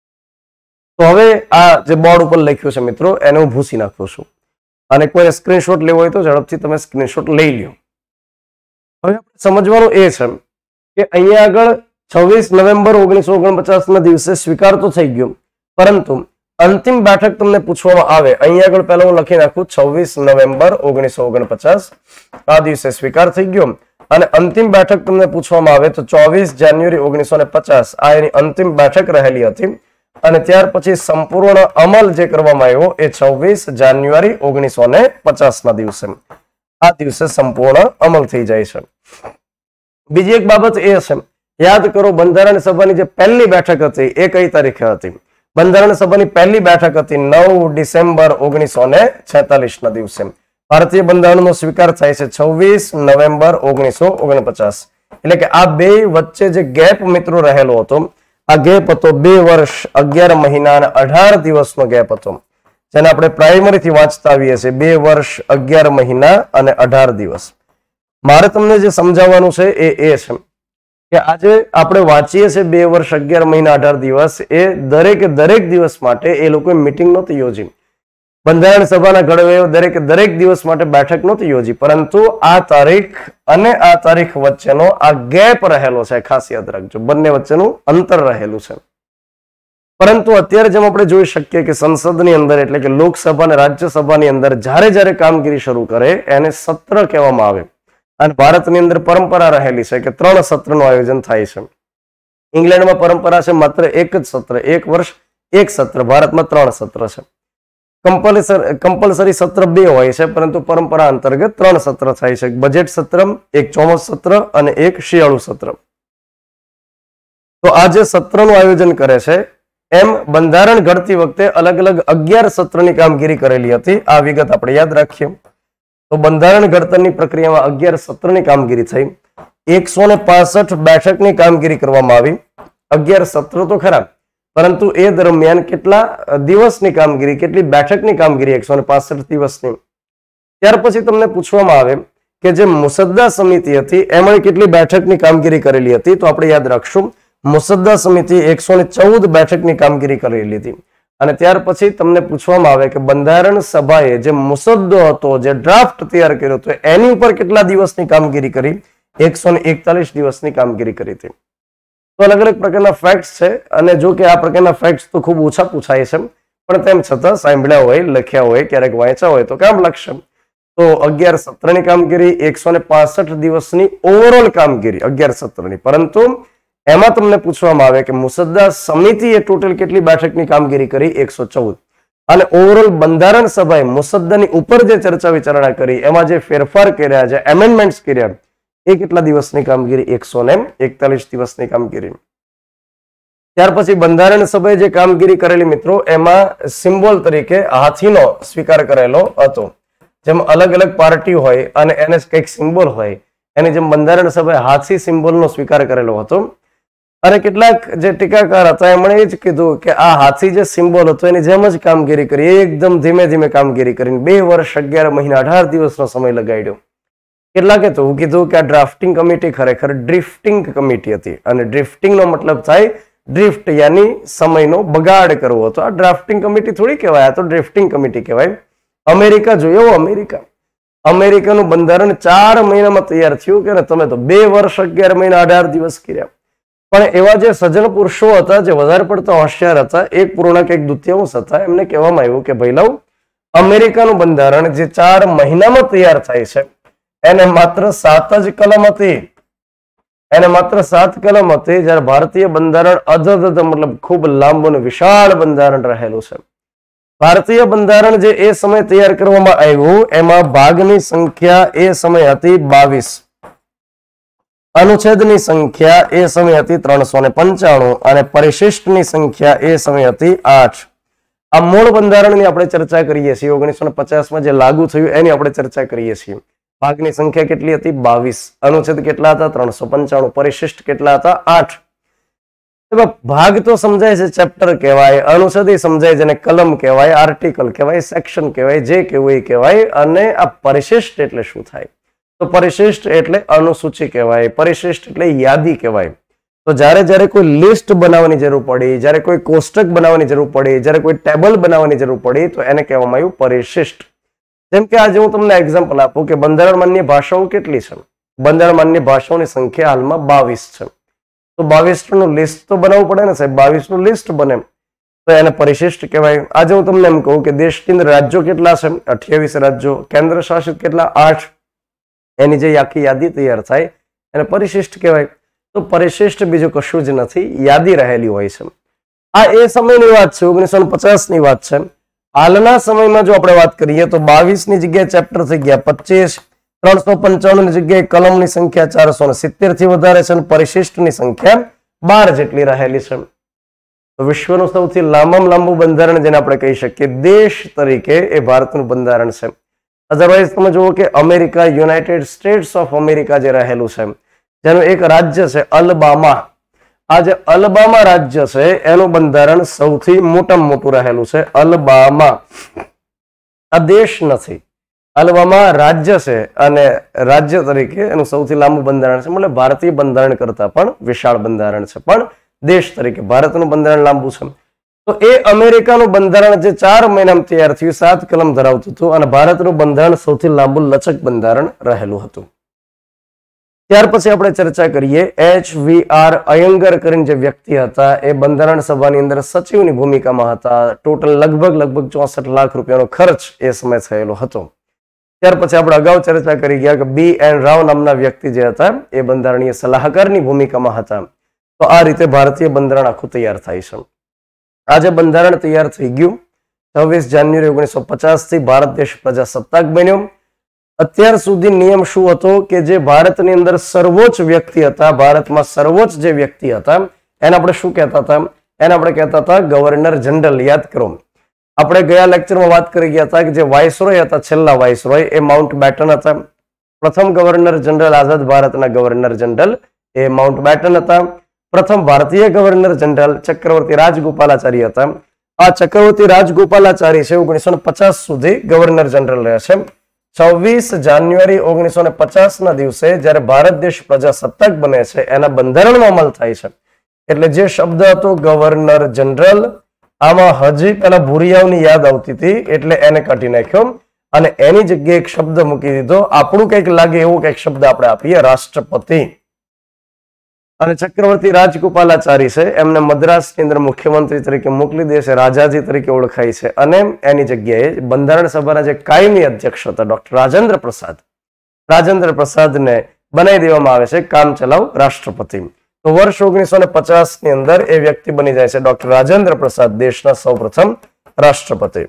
તો હવે આ જે બોર્ડ ઉપર લખ્યું છે મિત્રો એને હું ભૂસી નાખું છું અને કોઈ સ્ક્રીનશોટ લેવો હોય તો ઝડપથી તમે સ્ક્રીનશોટ લઈ લ્યો. હવે સમજવાનું એ છે કે અહીંયા આગળ છવ્વીસ નવેમ્બર ઓગણીસો ઓગણપચાસ ના દિવસે સ્વીકાર તો થઈ ગયો, પરંતુ અંતિમ બેઠક તમને પૂછવામાં આવે. અહીંયા આગળ પહેલા હું લખી નાખું છવ્વીસ નવેમ્બર ઓગણીસો ઓગણપચાસ આ દિવસે સ્વીકાર થઈ ગયો અને અંતિમ બેઠક તમને પૂછવામાં આવે તો ચોવીસ જાન્યુઆરી ઓગણીસો પચાસ આ એની અંતિમ બેઠક રહેલી હતી અને ત્યાર પછી સંપૂર્ણ અમલ જે કરવામાં આવ્યો એ છવ્વીસ જાન્યુઆરી ઓગણીસો પચાસ ના દિવસે આ દિવસે સંપૂર્ણ અમલ થઈ જાય છે. બીજી એક બાબત એ છે, યાદ કરો બંધારણ સભાની જે પહેલી બેઠક હતી એ કઈ તારીખે હતી? બંધારણ સભાની પહેલી બેઠક હતી નવ ડિસેમ્બર ઓગણીસો છેતાલીસ ના દિવસે. ભારતીય બંધારણનો સ્વીકાર થાય છે છવ્વીસ નવેમ્બર ઓગણીસો ઓગણપચાસ. એટલે કે આ બે વચ્ચે જે ગેપ મિત્રો રહેલો હતો આ ગેપ હતો બે વર્ષ અગિયાર મહિના અને અઢાર દિવસનો ગેપ હતો, જેને આપણે પ્રાઇમરીથી વાંચતા આવીએ છીએ. બે વર્ષ અગિયાર મહિના અને અઢાર દિવસ. મારે તમને જે સમજાવવાનું છે એ એ છે કે આજે આપણે વાંચીએ છીએ બે વર્ષ અગિયાર મહિના અઢાર દિવસ, એ દરેકે દરેક દિવસ માટે એ લોકોએ મિટિંગ નહોતી યોજી. બંધારણ સભાના ઘડવૈયાઓ દરેકે દરેક દિવસ માટે બેઠક નહોતી યોજી, પરંતુ આ તારીખ અને આ તારીખ વચ્ચેનો આ ગેપ રહેલો છે. ખાસ યાદ રાખજો, બંને વચ્ચેનું અંતર રહેલું છે. પરંતુ અત્યારે જેમ આપણે જોઈ શકીએ કે સંસદની અંદર એટલે કે લોકસભા અને રાજ્યસભાની અંદર જ્યારે જ્યારે કામગીરી શરૂ કરે એને સત્ર કહેવામાં આવે. અને ભારતની અંદર પરંપરા રહેલી છે કે ત્રણ સત્રનું આયોજન થાય છે. ઇંગ્લેન્ડમાં પરંપરા છે માત્ર એક જ સત્ર, એક વર્ષ એક સત્ર. ભારતમાં ત્રણ સત્ર છે. કમ્પલસરી કમ્પલસરી સત્ર બે હોય છે, પરંતુ પરંપરા અંતર્ગત ત્રણ સત્ર થાય છે. બજેટ સત્ર, એક ચોમાસુ સત્ર અને એક શિયાળુ સત્ર. તો આ જે સત્રનું આયોજન કરે છે એમ બંધારણ ઘડતી વખતે અલગ અલગ અગિયાર સત્રની કામગીરી કરેલી હતી. આ વિગત આપણે યાદ રાખીએ. તો બંધારણ ઘડતરની પ્રક્રિયામાં અગિયાર સત્રની કામગીરી થઈ. એકસો ને પાસઠ બેઠકની કામગીરી કરવામાં આવી. અગિયાર સત્ર તો ખરા, પરંતુ એ દરમિયાન કેટલા દિવસની કામગીરી, કેટલી બેઠકની કામગીરી? એકસો ને પાસઠ દિવસની. ત્યાર પછી તમને પૂછવામાં આવે કે જે મુસદ્દા સમિતિ હતી એમણે કેટલી બેઠકની કામગીરી કરેલી હતી? તો આપણે યાદ રાખશું મુસદ્દા સમિતિ એકસો ને ચૌદ બેઠકની કામગીરી કરેલી હતી. અને ત્યાર પછી તમને પૂછવામાં આવે કે બંધારણ સભાએ જે મુસદ્દો હતો, જે ડ્રાફ્ટ તૈયાર કર્યો હતો, એની ઉપર કેટલા દિવસની કામગીરી કરી? એકસો ને એકતાલીસ દિવસની કામગીરી કરી હતી. તો અલગ અલગ પ્રકારના ફેક્ટ્સ છે અને જો કે આ પ્રકારના ફેક્ટ્સ તો ખૂબ ઓછા પૂછાય છે, પણ તેમ છતાં સાંભળ્યા હોય, લખ્યા હોય, ક્યારેક વાંચ્યા હોય તો કામ લાગશે. તો અગિયાર સત્રની કામગીરી, એકસો ને પાસઠ દિવસની ઓવરઓલ કામગીરી અગિયાર સત્રની. પરંતુ એમાં તમને પૂછવામાં આવે કે મુસદ્દા સમિતિએ ટોટલ કેટલી બેઠકની કામગીરી કરી? એકસો ચૌદ. અને ઓવરઓલ બંધારણ સભાએ મુસદ્દાની ઉપર જે ચર્ચા વિચારણા કરી એમાં જે ફેરફાર કર્યા છે, એમેન્ડમેન્ટ્સ કર્યા, એ કેટલા દિવસની કામગીરી? એકસો ને એકતાલીસ દિવસની કામગીરી. ત્યાર પછી બંધારણ સભાએ જે કામગીરી કરેલી મિત્રો, એમાં સિમ્બોલ તરીકે હાથીનો સ્વીકાર કરેલો હતો. જેમ અલગ અલગ પાર્ટી હોય અને એને કંઈક સિમ્બોલ હોય, એની જેમ બંધારણ સભાએ હાથી સિમ્બોલનો સ્વીકાર કરેલો હતો. અને કેટલાક જે ટીકાકાર હતા એમણે એ જ કીધું કે આ હાથી જે સિમ્બોલ હતો એની જેમ જ કામગીરી કરી, એકદમ ધીમે ધીમે કામગીરી કરીને બે વર્ષ અગિયાર મહિના અઢાર દિવસનો સમય લગાડ્યો. કેટલાકે તો કીધું કે આ ડ્રાફ્ટિંગ કમિટી ખરેખર ડ્રિફ્ટિંગ કમિટી હતી, અને ડ્રિફ્ટિંગનો મતલબ થાય ડ્રિફ્ટ, યાની સમયનો બગાડ કરવો હતો. આ ડ્રાફ્ટિંગ કમિટી થોડી કહેવાય, આ તો ડ્રિફ્ટિંગ કમિટી કહેવાય. અમેરિકા જોયો, અમેરિકા અમેરિકાનું બંધારણ ચાર મહિનામાં તૈયાર થયું કે તમે તો બે વર્ષ અગિયાર મહિના અઢાર દિવસ કર્યા. પણ એવા જે સજ્જન પુરુષો હતા, જે વધારે પડતા હોશિયાર હતા, એક પૂર્ણાંક એક દ્વિતીયાંશ હતા, એમને કહેવામાં આવ્યું કે ભાઈ લવ, અમેરિકાનું બંધારણ જે ચાર મહિનામાં તૈયાર થાય છે એને માત્ર સાત જ કલમ હતી, એને માત્ર સાત કલમ હતી. જ્યારે ભારતીય બંધારણ અધધ મતલબ ખૂબ લાંબુ અને વિશાળ બંધારણ રહેલું છે. ભારતીય બંધારણ જે એ સમય તૈયાર કરવામાં આવ્યું એમાં ભાગની સંખ્યા એ સમય હતી બાવીસ, અનુચ્છેદની સંખ્યા એ સમય હતી ત્રણસો ને પંચાણું અને પરિશિષ્ટની સંખ્યા એ સમય હતી આઠ. આ મૂળ બંધારણની આપણે ચર્ચા કરીએ છીએ. ઓગણીસો ને પચાસમાં જે લાગુ થયું એની આપણે ચર્ચા કરીએ છીએ. ભાગની સંખ્યા કેટલી હતી? બાવીસ. અનુચ્છેદ કેટલા હતા? ત્રણસો પંચાણું. પરિશિષ્ટ કેટલા હતા? આઠ. ભાગ તો સમજાય છે, ચેપ્ટર કહેવાય. અનુચ્છેદ સમજાય જેને કલમ કહેવાય, આર્ટિકલ કહેવાય, સેક્શન કહેવાય, જે કહેવું એ કહેવાય. અને આ પરિશિષ્ટ એટલે શું થાય? તો પરિશિષ્ટ એટલે અનુસૂચિ કહેવાય, પરિશિષ્ટ એટલે યાદી કહેવાય. તો જ્યારે જ્યારે કોઈ લિસ્ટ બનાવવાની જરૂર પડી, જ્યારે કોઈ કોષ્ટક બનાવવાની જરૂર પડી, જ્યારે કોઈ ટેબલ બનાવવાની જરૂર પડી, તો એને કહેવામાં આવ્યું પરિશિષ્ટ. જેમ કે આજે હું તમને એક્ઝામ્પલ આપું કે બંધારણ માન્ય ભાષાઓ કેટલી છે? બંધારણ માન્ય ભાષાઓની સંખ્યા હાલમાં બાવીસ છે. તો બાવીસ નું લિસ્ટ તો બનાવવું પડે ને સાહેબ, બાવીસ નું લિસ્ટ બને તો એને પરિશિષ્ટ કહેવાય. આજે હું તમને એમ કહું કે દેશની અંદર રાજ્યો કેટલા છે? અઠ્યાવીસ રાજ્યો. કેન્દ્ર શાસિત કેટલા? આઠ. એની જે આખી યાદી તૈયાર થાય એને પરિશિષ્ટ કહેવાય. તો પરિશિષ્ટ બીજું કશું જ નથી, યાદી રહેલી હોય છે. આ એ સમયની વાત છે, ઓગણીસો ને પચાસ ની વાત છે. હાલના સમયમાં જો આપણે વાત કરીએ તો બાવીસ ની જગ્યાએ ચેપ્ટર થઈ ગયા પચીસ, ત્રણસો પંચાણું ની જગ્યાએ કલમની સંખ્યા ચારસો ને સિત્તેર થી વધારે છે, અને પરિશિષ્ટની સંખ્યા બાર જેટલી રહેલી છે. તો વિશ્વનું સૌથી લાંબામાં લાંબુ બંધારણ જેને આપણે કહી શકીએ દેશ તરીકે એ ભારતનું બંધારણ છે. અધરવાઇઝ તમે જુઓ કે America, United States of America જે રહેલું છે, જેનું એક રાજ્ય છે અલબામા. આ જે અલબામા રાજ્ય છે એનું બંધારણ સૌથી મોટામાં મોટું રહેલું છે. અલબામા આ દેશ નથી, અલબામા રાજ્ય છે, અને રાજ્ય તરીકે એનું સૌથી લાંબુ બંધારણ છે. મતલબ ભારતીય બંધારણ કરતા પણ વિશાળ બંધારણ છે, પણ દેશ તરીકે ભારતનું બંધારણ લાંબુ છે. તો એ અમેરિકાનું બંધારણ જે ચાર મહિનામાં તૈયાર થયું, સાત કલમ ધરાવતું હતું, અને ભારતનું બંધારણ સૌથી લાંબુ લચક બંધારણ રહેલું હતું. ત્યાર પછી આપણે ચર્ચા કરીએ એચ વી આર અયંગર કરીને જે વ્યક્તિ હતા એ બંધારણ સભાની અંદર સચિવની ભૂમિકામાં હતા. ટોટલ લગભગ લગભગ ચોસઠ લાખ રૂપિયાનો ખર્ચ એ સમય થયેલો હતો. ત્યાર પછી આપણે અગાઉ ચર્ચા કરી ગયા કે બી એન રાવ નામના વ્યક્તિ જે હતા એ બંધારણીય સલાહકારની ભૂમિકામાં હતા. તો આ રીતે ભારતીય બંધારણ આખું તૈયાર થાય છે. આજે બંધારણ તૈયાર થઈ ગયું. છવ્વીસ જાન્યુઆરી ઓગણીસો પચાસ થી ભારત દેશ પ્રજાસત્તાક બન્યો. અત્યાર સુધી નિયમ શું હતો કે જે ભારતની અંદર સર્વોચ્ચ વ્યક્તિ હતા, ભારતમાં સર્વોચ્ચ જે વ્યક્તિ હતા એને આપણે શું કહેતા હતા? એને આપણે કહેતા હતા ગવર્નર જનરલ. યાદ કરો, આપણે ગયા લેક્ચરમાં વાત કરી ગયા હતા કે જે વાઇસરોય હતા, છેલ્લા વાઇસરોય એ માઉન્ટ બેટન હતા. પ્રથમ ગવર્નર જનરલ આઝાદ ભારતના ગવર્નર જનરલ એ માઉન્ટ બેટન હતા. પ્રથમ ભારતીય ગવર્નર જનરલ ચક્રવર્તી રાજગોપાલાચારી હતા. આ ચક્રવર્તી રાજગોપાલાચારી છે ઓગણીસો ને પચાસ સુધી ગવર્નર જનરલ રહ્યા છે. છવ્વીસ જાન્યુઆરી ઓગણીસો ને પચાસ ના દિવસે જયારે ભારત દેશ પ્રજાસત્તાક બને છે એના બંધારણનો અમલ થાય છે. એટલે જે શબ્દ હતો ગવર્નર જનરલ, આમાં હજી પેલા ભૂરિયાઓની યાદ આવતી હતી એટલે એને કાઢી નાખ્યો અને એની જગ્યાએ એક શબ્દ મૂકી દીધો. આપણું કંઈક લાગે એવું કંઈક શબ્દ આપણે આપીએ, રાષ્ટ્રપતિ. અને ચક્રવર્તી રાજગોપાલાચારી છે એમને મદ્રાસની અંદર મુખ્યમંત્રી તરીકે મોકલી દે છે, રાજાજી તરીકે ઓળખાય છે. અને એની જગ્યાએ બંધારણ સભાના જે કાયમી અધ્યક્ષ હતા ડોક્ટર રાજેન્દ્ર પ્રસાદ, રાજેન્દ્ર પ્રસાદને બનાવી દેવામાં આવે છે કામ ચલાવ રાષ્ટ્રપતિ. તો વર્ષ ઓગણીસો ને પચાસ ની અંદર એ વ્યક્તિ બની જાય છે ડોક્ટર રાજેન્દ્ર પ્રસાદ દેશના સૌ પ્રથમ રાષ્ટ્રપતિ.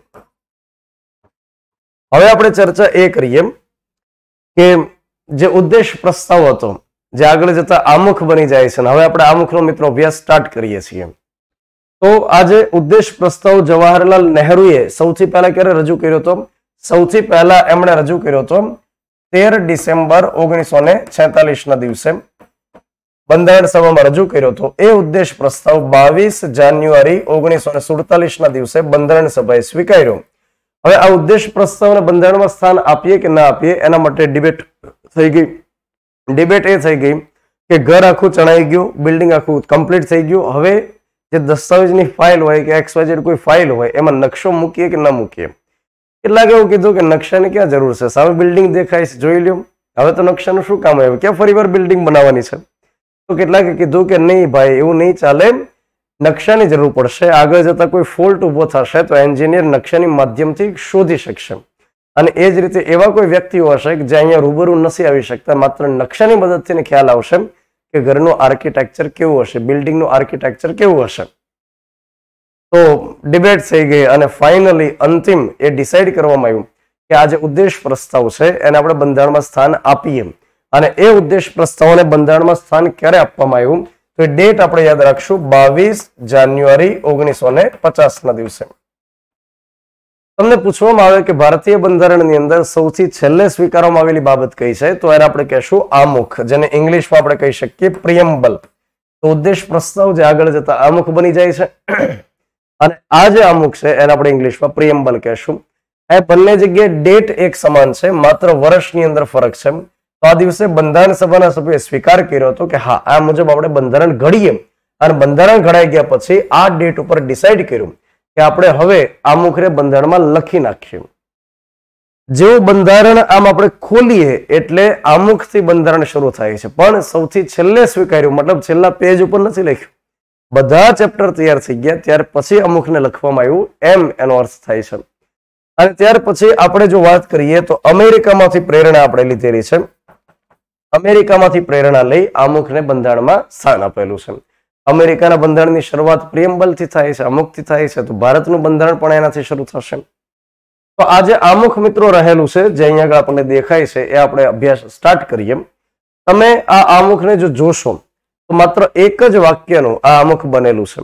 હવે આપણે ચર્ચા એ કરીએ કે જે ઉદ્દેશ પ્રસ્તાવ હતો જે આગળ જતા આમુખ બની જાય છે, હવે આપણે આમુખનો મિત્રો અભ્યાસ સ્ટાર્ટ કરીએ છીએ. તો આજે ઉદ્દેશ પ્રસ્તાવ જવાહરલાલ નહેરુએ સૌથી પહેલા ક્યારે રજૂ કર્યો હતો? સૌથી પહેલા એમણે રજૂ કર્યો હતો તેર ડિસેમ્બર ઓગણીસો ને છેતાલીસ ના દિવસે બંધારણ સભામાં રજૂ કર્યો હતો. એ ઉદ્દેશ પ્રસ્તાવ બાવીસ જાન્યુઆરી ઓગણીસો ને સુડતાલીસ ના દિવસે બંધારણ સભાએ સ્વીકાર્યો. હવે આ ઉદ્દેશ પ્રસ્તાવને બંધારણમાં સ્થાન આપીએ કે ના આપીએ એના માટે ડિબેટ થઈ ગઈ. ડિબેટ એ થઈ ગઈ કે ઘર આખું ચણાઈ ગયું, બિલ્ડિંગ આખું કમ્પ્લીટ થઈ ગયું, હવે જે દસ્તાવેજની ફાઇલ હોય કે એક્સ વાય ઝેડ કોઈ ફાઇલ હોય એમાં નકશો મૂકીએ કે ના મૂકીએ. કેટલાક એવું કીધું કે નકશાની ક્યાં જરૂર છે, સામે બિલ્ડિંગ દેખાય છે જોઈ લ્યો, હવે તો નકશાનું શું કામ આવ્યું, ક્યાં ફરી વાર બિલ્ડિંગ બનાવવાની છે. તો કેટલાકે કીધું કે નહીં ભાઈ એવું નહીં ચાલે, નકશાની જરૂર પડશે, આગળ જતા કોઈ ફોલ્ટ ઉભો થશે તો એન્જિનિયર નકશાની માધ્યમથી શોધી શકશે. અને એ જ રીતે એવા કોઈ વ્યક્તિઓ હશે કે જે અહીંયા રૂબરૂ નથી આવી શકતા, માત્ર નકશાની મદદથી ખ્યાલ આવશે કે ઘરનું આર્કિટેક્ચર કેવું હશે, બિલ્ડિંગનું આર્કિટેક્ચર કેવું હશે. તો ડિબેટ થઈ ગઈ અને ફાઇનલી અંતિમ એ ડિસાઇડ કરવામાં આવ્યું કે આ જે ઉદ્દેશ પ્રસ્તાવ છે એને આપણે બંધારણમાં સ્થાન આપીએ. અને એ ઉદ્દેશ પ્રસ્તાવને બંધારણમાં સ્થાન ક્યારે આપવામાં આવ્યું તો ડેટ આપણે યાદ રાખશું, બાવીસ જાન્યુઆરી ઓગણીસો ને પચાસ ના દિવસે. તમને પૂછવામાં આવે કે ભારતીય બંધારણની અંદર સૌથી છેલ્લે સ્વીકારવામાં આવેલી બાબત કઈ છે, તો એને આપણે કહેશું આમુખ, જેને ઇંગ્લિશમાં આપણે કહી શકીએ પ્રિએમ્બલ. તો ઉદ્દેશ પ્રસ્તાવ જે આગળ જતા આમુખ બની જાય છે અને આ જે આમુખ છે એને આપણે ઇંગ્લિશમાં પ્રિએમ્બલ કહેશું. એ બંને જગ્યાએ ડેટ એક સમાન છે, માત્ર વર્ષની અંદર ફરક છે. તો આ દિવસે બંધારણ સભાના સભ્યોએ સ્વીકાર કર્યો હતો કે હા આ મુજબ આપણે બંધારણ ઘડીએ, અને બંધારણ ઘડાઈ ગયા પછી આ ડેટ ઉપર ડિસાઇડ કર્યું કે આપણે હવે આમુખને બંધારણમાં લખી નાખીએ. જેવું બંધારણ આમ આપણે ખોલીએ એટલે આમુખથી બંધારણ શરૂ થાય છે, પણ સૌથી છેલ્લે સ્વીકાર્યું મતલબ છેલ્લા પેજ ઉપર નથી લખ્યું, બધા ચેપ્ટર તૈયાર થઈ ગયા ત્યાર પછી અમુખને લખવામાં આવ્યું, એમ એનો અર્થ થાય છે. અને ત્યાર પછી આપણે જો વાત કરીએ તો અમેરિકામાંથી પ્રેરણા આપણે લીધેલી છે. અમેરિકામાંથી પ્રેરણા લઈ આમુખને બંધારણમાં સ્થાન આપેલું છે. અમેરિકાના બંધારણની શરૂઆત પ્રિએમ્બલથી થાય છે, અમુખથી થાય છે, તો ભારતનું બંધારણ પણ એનાથી શરૂ થશે. તો આ જે આમુખ મિત્રો રહેલું છે જે અહીંયા આગળ આપણને દેખાય છે એ આપણે અભ્યાસ સ્ટાર્ટ કરીએ. તમે આ આમુખને જો જોશો તો માત્ર એક જ વાક્યનું આ આમુખ બનેલું છે.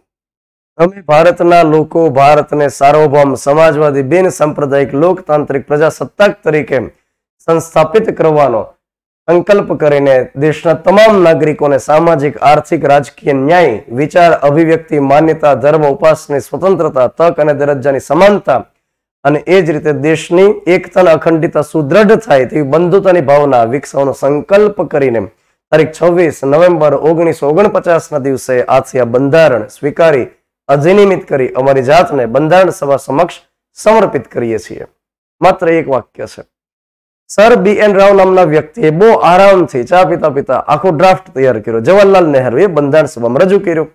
અમે ભારતના લોકો ભારતને સાર્વભૌમ સમાજવાદી બિન સાંપ્રદાયિક લોકતાંત્રિક પ્રજાસત્તાક તરીકે સંસ્થાપિત કરવાનો સંકલ્પ કરીને દેશના તમામ નાગરિકોને સામાજિક આર્થિક રાજકીય ન્યાય વિચાર અભિવ્યક્તિ માન્યતા ધર્મ ઉપાસની સ્વતંત્રતા તક અને દરજ્જાની સમાનતા અને એ જ રીતે દેશની એકતા અને અખંડિતતા સુદ્રઢ થાય તેવી બંધુતાની ભાવના વિકસાવવાનો સંકલ્પ કરીને તારીખ છવ્વીસ નવેમ્બર ઓગણીસો ઓગણપચાસ ના દિવસે આથી આ બંધારણ સ્વીકારી અધિનિયમિત કરી અમારી જાતને બંધારણ સભા સમક્ષ સમર્પિત કરીએ છીએ. માત્ર એક વાક્ય છે. સર બી એન રાવ નામના વ્યક્તિએ બહુ આરામથી ચા પીતા પીતા આખો ડ્રાફ્ટ તૈયાર કર્યો. જવાહરલાલ નહેરુએ બંધારણ સભામાં રજૂ કર્યો.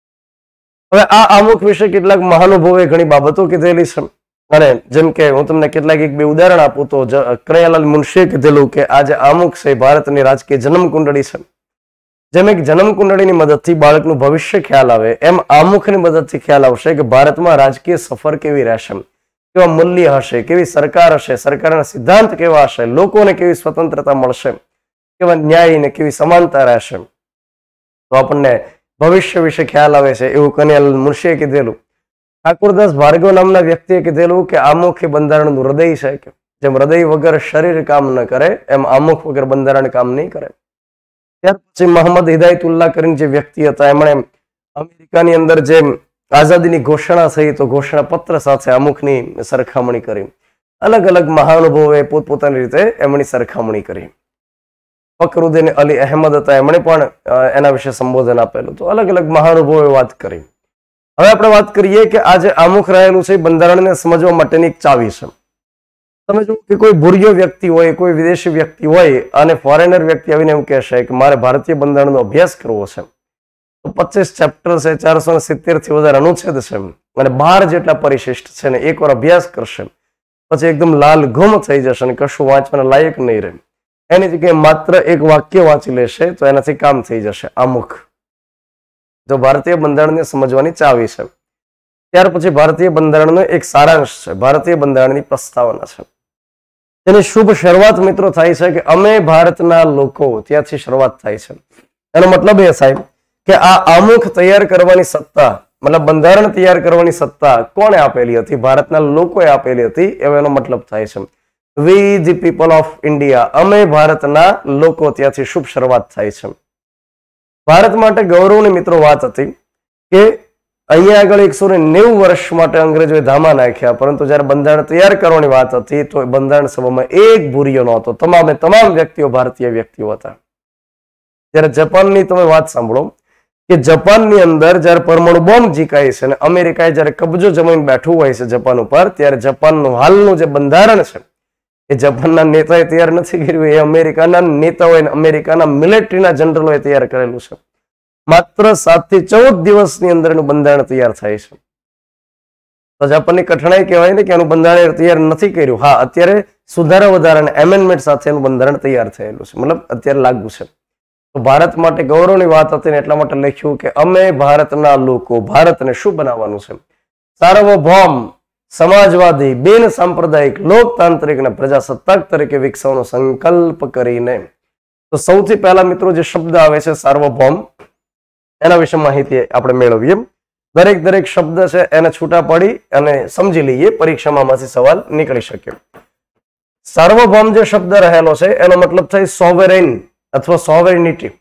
હવે આ આમુખ વિશે કેટલાક મહાનુભાવોએ ઘણી બાબતો કીધેલી છે, અને જેમ કે હું તમને કેટલાક એક બે ઉદાહરણ આપું તો કનૈયાલાલ મુનશીએ કીધેલું કે આ જે આમુખ છે ભારતની રાજકીય જન્મ કુંડળી છે. જેમ એક જન્મ કુંડળીની મદદથી બાળકનું ભવિષ્ય ખ્યાલ આવે એમ આમુખની મદદથી ખ્યાલ આવશે કે ભારતમાં રાજકીય સફર કેવી રહેશે, કેવા મૂલ્ય હશે, કેવી સરકાર હશે, સરકારના સિદ્ધાંત કેવા હશે, લોકોને કેવી સ્વતંત્રતા મળશે, કેવા ન્યાય ને કેવી સમાનતા રહેશે. તો આપણને ભવિષ્ય વિશે ખ્યાલ આવે છે એવું કનૈયાલાલ મુનશીએ કીધેલું. ઠાકુરદાસ ભાર્ગવ નામના વ્યક્તિએ કીધેલું કે આમુખ એ બંધારણનું હૃદય છે, કે જેમ હૃદય વગર શરીર કામ ન કરે એમ આમુખ વગર બંધારણ કામ નહીં કરે. ત્યાર પછી મોહમ્મદ હિદાયતુલ્લાહ કરીને જે વ્યક્તિ હતા એમણે અમેરિકાની અંદર જે આઝાદીની ઘોષણા થઈ તો ઘોષણા પત્ર સાથે આમુખની સરખામણી કરી. અલગ અલગ મહાનુભાવોએ પોતપોતાની રીતે એમની સરખામણી કરી. ફખરુદ્દીન અલી અહેમદ હતા, એમણે પણ એના વિશે સંબોધન આપેલું. તો અલગ અલગ મહાનુભાવોએ વાત કરી. હવે આપણે વાત કરીએ કે આ જે આમુખ રહેલું છે બંધારણને સમજવા માટેની એક ચાવી છે. તમે જો કે કોઈ ભૂરિયો વ્યક્તિ હોય, કોઈ વિદેશી વ્યક્તિ હોય અને ફોરેનર વ્યક્તિ આવીને એવું કહેશે કે મારે ભારતીય બંધારણનો અભ્યાસ કરવો છે, તો પચીસ ચેપ્ટર છે, ચારસો ને સિત્તેર થી વધારે અનુચ્છેદ છે અને બાર જેટલા પરિશિષ્ટ છે ને એકવાર અભ્યાસ કરશે પછી એકદમ લાલ ઘુમ થઈ જશે અને કશું વાંચવાના લાયક નહીં રહે. એની જગ્યાએ માત્ર એક વાક્ય વાંચી લેશે તો એનાથી કામ થઈ જશે. આમુખ જો ભારતીય બંધારણને સમજવાની ચાવી છે. ત્યાર પછી ભારતીય બંધારણનો એક સારાંશ છે, ભારતીય બંધારણની પ્રસ્તાવના છે. તેની શુભ શરૂઆત મિત્રો થાય છે કે અમે ભારતના લોકો, ત્યાંથી શરૂઆત થાય છે. એનો મતલબ એ થાય કે આ આમુખ તૈયાર કરવાની સત્તા, મતલબ બંધારણ તૈયાર કરવાની સત્તા કોણે આપેલી હતી? ભારતના લોકોએ આપેલી હતી, એવો એનો મતલબ થાય છે. We the people of India, અમે ભારતના લોકો, ત્યાંથી શુભ શરૂઆત થાય છે. ભારત માટે ગૌરવની મિત્રો વાત હતી કે અહીંયા આગળ એકસો ને નેવું વર્ષ માટે અંગ્રેજોએ ધામા નાખ્યા, પરંતુ જયારે બંધારણ તૈયાર કરવાની વાત હતી તો બંધારણ સભામાં એક ભૂરિયો નહોતો. તમામે તમામ વ્યક્તિઓ ભારતીય વ્યક્તિઓ હતા. ત્યારે જપાનની તમે વાત સાંભળો કે જપાનની અંદર જયારે પરમાણુ બોમ્બ જીકાય છે અને અમેરિકાએ જયારે કબજો જમીન બેઠું હોય છે જપાન ઉપર, ત્યારે જપાનનું હાલનું જે બંધારણ છે એ જપાનના નેતાએ તૈયાર નથી કર્યું, એ અમેરિકાના નેતાઓએ, અમેરિકાના મિલિટરીના જનરલોએ તૈયાર કરેલું છે. માત્ર સાત થી ચૌદ દિવસની અંદર એનું બંધારણ તૈયાર થાય છે. તો જાપાનની કઠણાઈ કહેવાય ને કે એનું બંધારણ તૈયાર નથી કર્યું. હા, અત્યારે સુધારા વધારા એમેન્ડમેન્ટ સાથે એનું બંધારણ તૈયાર થયેલું છે, મતલબ અત્યારે લાગુ છે. તો ભારત માટે ગૌરવની વાત હતી ને એટલા માટે લખ્યું કે અમે ભારતના લોકો, ભારતને શું બનાવવાનું છે? સાર્વભૌમ, સમાજવાદી, બિન સાંપ્રદાયિક, લોકતાંત્રિક અને પ્રજાસત્તાક તરીકે વિકસાવવાનો સંકલ્પ કરીને. તો સૌથી પહેલા મિત્રો જે શબ્દ આવે છે સાર્વભૌમ, એના વિશે માહિતી આપણે મેળવીએ. દરેક દરેક શબ્દ છે એને છૂટા પડી અને સમજી લઈએ, પરીક્ષામાં માંથી સવાલ નીકળી શકે. સાર્વભૌમ જે શબ્દ રહેલો છે એનો મતલબ થાય સોવરેન અથવા સોવરેનિટી.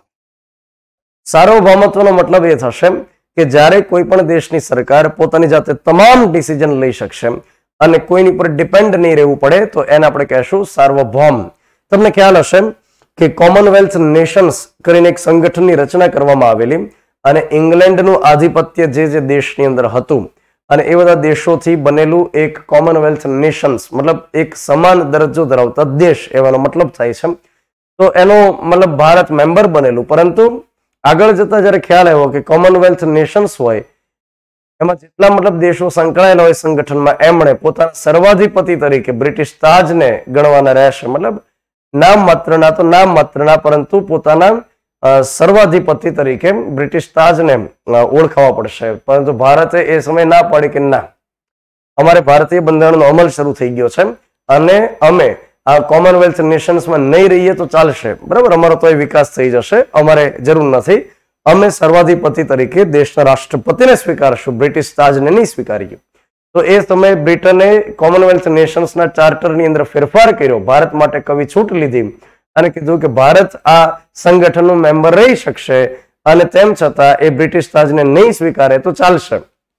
સાર્વભૌમત્વનો મતલબ એ થશે કે જ્યારે કોઈ પણ દેશની સરકાર પોતાની જાતે તમામ ડિસિઝન લઈ શકશે અને કોઈની પર ડિપેન્ડ નહીં રહેવું પડે તો એને આપણે કહેશું સાર્વભૌમ. તમને ખ્યાલ હશે કે કોમનવેલ્થ નેશન્સ કરીને એક સંગઠનની રચના કરવામાં આવેલી અને ઇંગ્લેન્ડનું આધિપત્ય જે જે દેશની અંદર હતું અને એ બધા દેશોથી બનેલું એક કોમનવેલ્થ નેશન્સ, મતલબ એક સમાન દરજ્જો ધરાવતા દેશ, એવાનો મતલબ થાય છે. તો એનો મતલબ ભારત મેમ્બર બનેલું, પરંતુ આગળ જતા જયારે ખ્યાલ આવ્યો કે કોમનવેલ્થ નેશન્સ હોય એમાં જેટલા મતલબ દેશો સંકળાયેલા હોય સંગઠનમાં, એમણે પોતાના સર્વાધિપતિ તરીકે બ્રિટિશ તાજને ગણવાના રહેશે. મતલબ નામ માત્રના તો નામ માત્રના, પરંતુ પોતાના સર્વાધિપતિ તરીકે બ્રિટિશ તાજને ઓળખાવા પડશે. પરંતુ ભારતે એ સમય ના પાડી કે ના, અમારે ભારતીય બંધારણનો અમલ શરૂ થઈ ગયો છે અને અમે આ કોમનવેલ્થ નેશન્સમાં નહીં રહીએ તો ચાલશે, બરાબર, અમારો તો વિકાસ થઈ જશે, અમારે જરૂર નથી, અમે સર્વાધિપતિ તરીકે દેશના રાષ્ટ્રપતિને સ્વીકારશું, બ્રિટિશ તાજને નહીં સ્વીકારીએ. તો એ સમયે બ્રિટને કોમનવેલ્થ નેશન્સના ચાર્ટરની અંદર ફેરફાર કર્યો, ભારત માટે કવિ છૂટ લીધી અને કીધું કે ભારત આ સંગઠનનું મેમ્બર રહી શકશે અને તેમ છતાં એ બ્રિટિશ તાજને નહીં સ્વીકારે તો ચાલશે.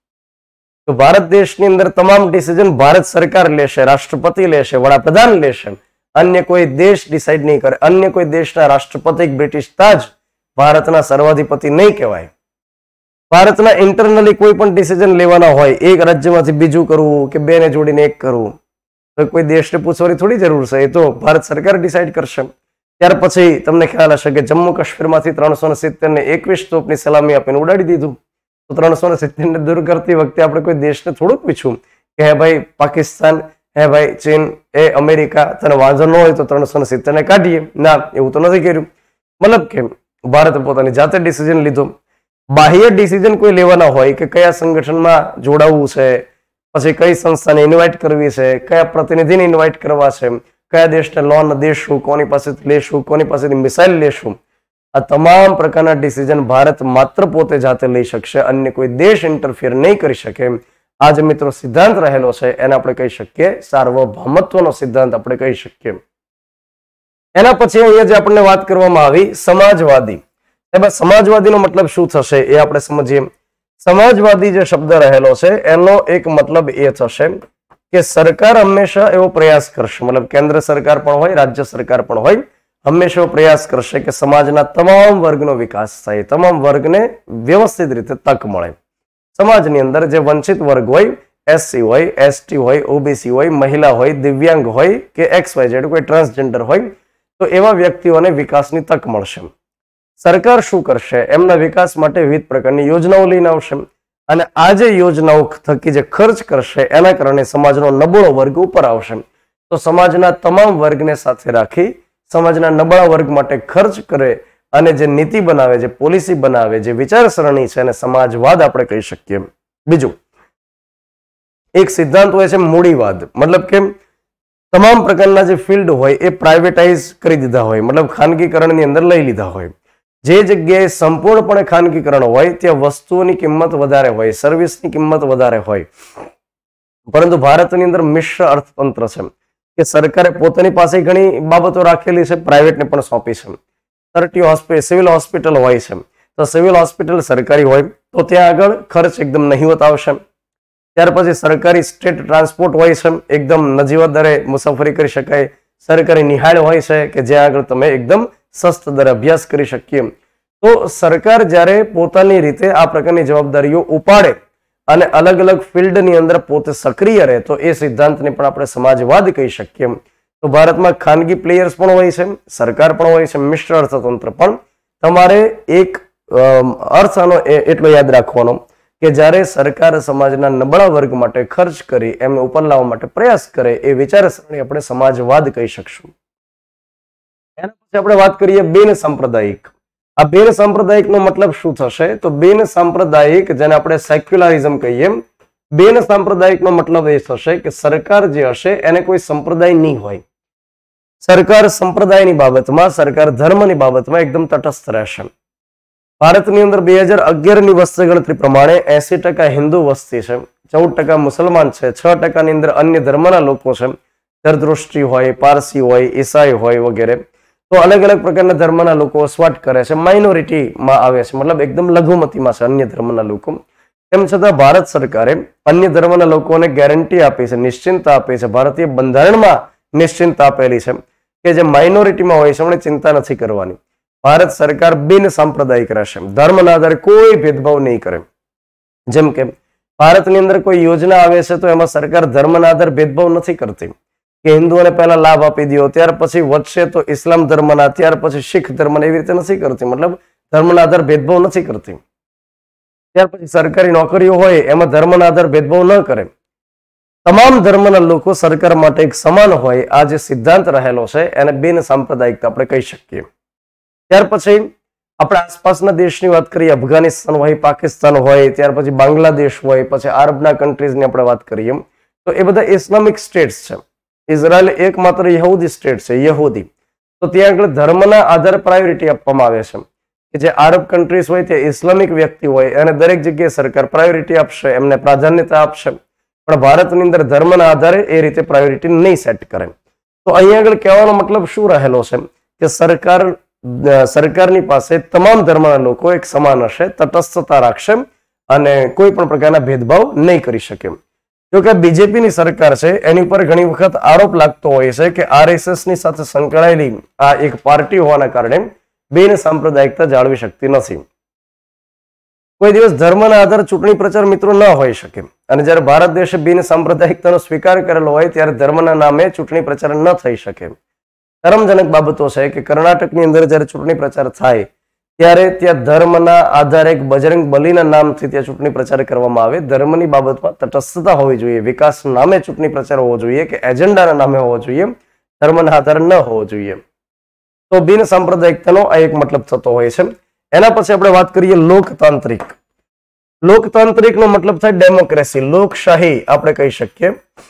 તો ભારત દેશની અંદર તમામ ડિસિઝન ભારત સરકાર લેશે, રાષ્ટ્રપતિ લેશે, વડાપ્રધાન લેશે, અન્ય કોઈ દેશ ડિસાઇડ નહીં કરે. અન્ય કોઈ દેશના રાષ્ટ્રપતિ બ્રિટિશ તાજ ભારતના સર્વાધિપતિ નહીં કહેવાય. ભારતના ઇન્ટરનલી કોઈ પણ ડિસિઝન લેવાના હોય, એક રાજ્યમાંથી બીજું કરવું કે બે ને જોડીને એક કરવું, તો કોઈ દેશને પૂછવાની થોડી જરૂર છે, એ તો ભારત સરકાર ડિસાઇડ કરશે. ત્યાર પછી તમને ખ્યાલ હશે કે જમ્મુ કાશ્મીરમાંથી ત્રણસો ને સિત્તેર ને એકવીસ તોપની સલામી આપીને ઉડાડી દીધું. તો ત્રણસો ને સિત્તેર ને દૂર કરતી વખતે આપણે કોઈ દેશને થોડુંક પૂછ્યું કે હે ભાઈ પાકિસ્તાન, હે ભાઈ ચીન, એ અમેરિકા, તને વાંધો ન હોય તો ત્રણસો ને સિત્તેર ને કાઢીએ? ના, એવું તો નથી કર્યું. મતલબ કે ભારતે પોતાની જાતે ડિસિઝન લીધું. બાહ્ય ડિસિઝન કોઈ લેવાના હોય કે કયા સંગઠનમાં જોડાવવું છે, પછી કઈ સંસ્થાને ઇન્વાઇટ કરવી છે, કયા પ્રતિનિધિને ઇન્વાઇટ કરવા છે, કયા દેશને લોન દેશું, કોની પાસેથી લેશું, કોની પાસેથી મિસાઇલ લેશું, આ તમામ પ્રકારના ડિસિઝન ભારત માત્ર પોતે જાતે લઈ શકશે, અન્ય કોઈ દેશ ઇન્ટરફિયર નહીં કરી શકે. આ જે મિત્રો સિદ્ધાંત રહેલો છે એને આપણે કહી શકીએ સાર્વભૌમત્વનો સિદ્ધાંત આપણે કહી શકીએ. એના પછી અહીંયા જે આપણને વાત કરવામાં આવી સમાજવાદી, એમાં સમાજવાદીનો મતલબ શું થશે એ આપણે સમજીએ. સમાજવાદી જે શબ્દ રહેલો છે એનો એક મતલબ એ થશે કે સરકાર હંમેશા એવો પ્રયાસ કરશે, મતલબ કેન્દ્ર સરકાર પણ હોય, રાજ્ય સરકાર પણ હોય, હંમેશા એવો પ્રયાસ કરશે કે સમાજના તમામ વર્ગનો વિકાસ થાય, તમામ વર્ગને વ્યવસ્થિત રીતે તક મળે. સમાજની અંદર જે વંચિત વર્ગ હોય, એસસી હોય, એસટી હોય, ઓબીસી હોય, મહિલા હોય, દિવ્યાંગ હોય કે એક્સ વાય ઝેડ કોઈ ટ્રાન્સજેન્ડર હોય, તો એવા વ્યક્તિઓને વિકાસની તક મળશે. સરકાર શું કરશે? એમના વિકાસ માટે વિવિધ પ્રકારની યોજનાઓ લઈને આવશે અને આ જે યોજનાઓ થકી જે ખર્ચ કરશે એના કારણે સમાજનો નબળો વર્ગ ઉપર આવશે. તો સમાજના તમામ વર્ગને સાથે રાખી સમાજના નબળા વર્ગ માટે ખર્ચ કરે અને જે નીતિ બનાવે, જે પોલિસી બનાવે, જે વિચારસરણી છે એને સમાજવાદ આપણે કહી શકીએ. બીજું, એક સિદ્ધાંત હોય છે મૂડીવાદ, મતલબ કે તમામ પ્રકારના જે ફિલ્ડ હોય એ પ્રાઇવેટાઇઝ કરી દીધા હોય, મતલબ ખાનગીકરણની અંદર લઈ લીધા હોય. જે જગ્યાએ સંપૂર્ણપણે ખાનગીકરણ હોય ત્યાં વસ્તુઓની કિંમત વધારે હોય, સર્વિસની કિંમત વધારે હોય. પરંતુ ભારતની અંદર મિશ્ર અર્થતંત્ર છે કે સરકારે પોતાની પાસે ઘણી બાબતો રાખેલી છે, પ્રાઇવેટને પણ સોંપી છે. સરટી હોસ્પિટલ સિવિલ હોસ્પિટલ હોય છે તો સિવિલ હોસ્પિટલ સરકારી હોય તો ત્યાં આગળ ખર્ચ એકદમ નહિવત આવશે. ત્યાર પછી સરકારી સ્ટેટ ટ્રાન્સપોર્ટ હોય છે, એકદમ નજીવત દરે મુસાફરી કરી શકાય. સરકારી નિહાળ હોય છે કે જ્યાં આગળ તમે એકદમ સસ્ત દરે અભ્યાસ કરી શકીએ. તો સરકાર જ્યારે પોતાની રીતે આ પ્રકારની જવાબદારીઓ ઉપાડે અને અલગ અલગ ફિલ્ડની અંદર પોતે સક્રિય રહે તો એ સિદ્ધાંતને પણ આપણે સમાજવાદ કહી શકીએ. તો ભારતમાં ખાનગી પ્લેયર્સ પણ હોય છે, સરકાર પણ હોય છે, મિશ્ર અર્થતંત્ર પણ. તમારે એક અર્થ આનો એટલો યાદ રાખવાનો કે જ્યારે સરકાર સમાજના નબળા વર્ગ માટે ખર્ચ કરી એમને ઉપર લાવવા માટે પ્રયાસ કરે એ વિચારસરણી આપણે સમાજવાદ કહી શકશું. એના પછી આપણે વાત કરીએ બિન સાંપ્રદાયિક. આ બિન સાંપ્રદાયિક નો મતલબ શું થશે? તો બિન સાંપ્રદાયિક, જેને આપણે સેક્યુલરિઝમ કહીએ, બિન સાંપ્રદાયિક નો મતલબ એ થશે કે સરકાર જે હશે એને કોઈ સંપ્રદાય નહીં હોય. સરકાર સંપ્રદાયની બાબતમાં, સરકાર ધર્મની બાબતમાં એકદમ તટસ્થ રહેશે. ભારતની અંદર બે હજાર અગિયાર ની વસ્તી ગણતરી પ્રમાણે એસી ટકા હિન્દુ વસ્તી છે, ચૌદ ટકા મુસલમાન છે, છ ટકાની અંદર અન્ય ધર્મના લોકો છે, જરદૃષ્ટિ હોય, પારસી હોય, ઈસાઈ હોય વગેરે. તો અલગ અલગ પ્રકારના ધર્મના લોકો વસવાટ કરે છે, માઇનોરિટીમાં આવે છે, મતલબ એકદમ લઘુમતીમાં છે અન્ય ધર્મના લોકો. તેમ છતાં ભારત સરકારે અન્ય ધર્મના લોકોને ગેરંટી આપી છે, નિશ્ચિંતતા આપી છે, ભારતીય બંધારણમાં નિશ્ચિંતતા આપેલી છે કે જે માઇનોરિટીમાં હોય છે એમણે ચિંતા નથી કરવાની. ભારત સરકાર બિન સાંપ્રદાયિક રહેશે, ધર્મના આધારે કોઈ ભેદભાવ નહીં કરે. જેમ કે ભારતની અંદર કોઈ યોજના આવે છે તો એમાં સરકાર ધર્મના આધારે ભેદભાવ નથી કરતી કે હિન્દુઓને પહેલા લાભ આપી દો, ત્યાર પછી વધશે તો ઇસ્લામ ધર્મના, ત્યાર પછી શીખ ધર્મના, એવી રીતે નથી કરતી. મતલબ ધર્મના આધારે ભેદભાવ નથી કરતી. ત્યાર પછી સરકારી નોકરીઓ હોય એમાં ધર્મના આધારે ભેદભાવ ન કરે. તમામ ધર્મના લોકો સરકાર માટે એક સમાન હોય. આ જે સિદ્ધાંત રહેલો છે એને બિન સાંપ્રદાયિકતા આપણે કહી શકીએ. ત્યાર પછી આપણે આસપાસના દેશની વાત કરીએ, અફઘાનિસ્તાન હોય, પાકિસ્તાન હોય, ત્યાર પછી બાંગ્લાદેશ હોય, પછી આરબના કન્ટ્રીઝની આપણે વાત કરીએ તો એ બધા ઇસ્લામિક સ્ટેટ્સ છે. ઇઝરાયલ એકમાત્ર યહૂદી સ્ટેટ છે, યહૂદી. તો ત્યાં આગળ ધર્મના આધારે પ્રાયોરિટી આપવામાં આવે છે કે જે આરબ કન્ટ્રીઝ હોય તે ઇસ્લામિક વ્યક્તિ હોય અને દરેક જગ્યાએ સરકાર પ્રાયોરિટી આપશે, એમને પ્રાધાન્યતા આપશે. પણ ભારતની અંદર ધર્મના આધારે એ રીતે પ્રાયોરિટી નહીં સેટ કરે. તો અહીંયા આગળ કહેવાનો મતલબ શું રહેલો છે કે સરકાર સરકારની પાસે તમામ ધર્મના લોકો એક સમાન હશે, તટસ્થતા રાખશે અને કોઈ પણ પ્રકારના ભેદભાવ નહીં કરી શકે. જો કે બીજેપીની સરકાર છે એની પર ઘણી વખત આરોપ લાગતો હોય છે કે આરએસએસ ની સાથે સંકળાયેલી આ એક પાર્ટી હોવાના કારણે બિન સાંપ્રદાયિકતા જાળવી શકતી નથી. કોઈ દિવસ ધર્મના આધારે ચૂંટણી પ્રચાર મિત્રો ન હોઈ શકે અને જ્યારે ભારત દેશે બિન સાંપ્રદાયિકતાનો સ્વીકાર કરેલો હોય ત્યારે ધર્મના નામે ચૂંટણી પ્રચાર ન થઈ શકે. શરમજનક બાબતો છે કે કર્ણાટકની અંદર જ્યારે ચૂંટણી પ્રચાર થાય ત્યારે ત્યાં ધર્મના આધારે એક બજરંગ બલીના નામથી ત્યાં ચૂંટણી પ્રચાર કરવામાં આવે. ધર્મની બાબતમાં તટસ્થતા હોવી જોઈએ, વિકાસ નામે ચૂંટણી પ્રચાર હોવો જોઈએ કે એજન્ડાના નામે હોવો જોઈએ, ધર્મના આધારે ન હોવો જોઈએ. તો બિન સાંપ્રદાયિકતાનો આ એક મતલબ થતો હોય છે. એના પછી આપણે વાત કરીએ લોકતાંત્રિક. લોકતાંત્રિકનો મતલબ થાય ડેમોક્રેસી, લોકશાહી આપણે કહી શકીએ.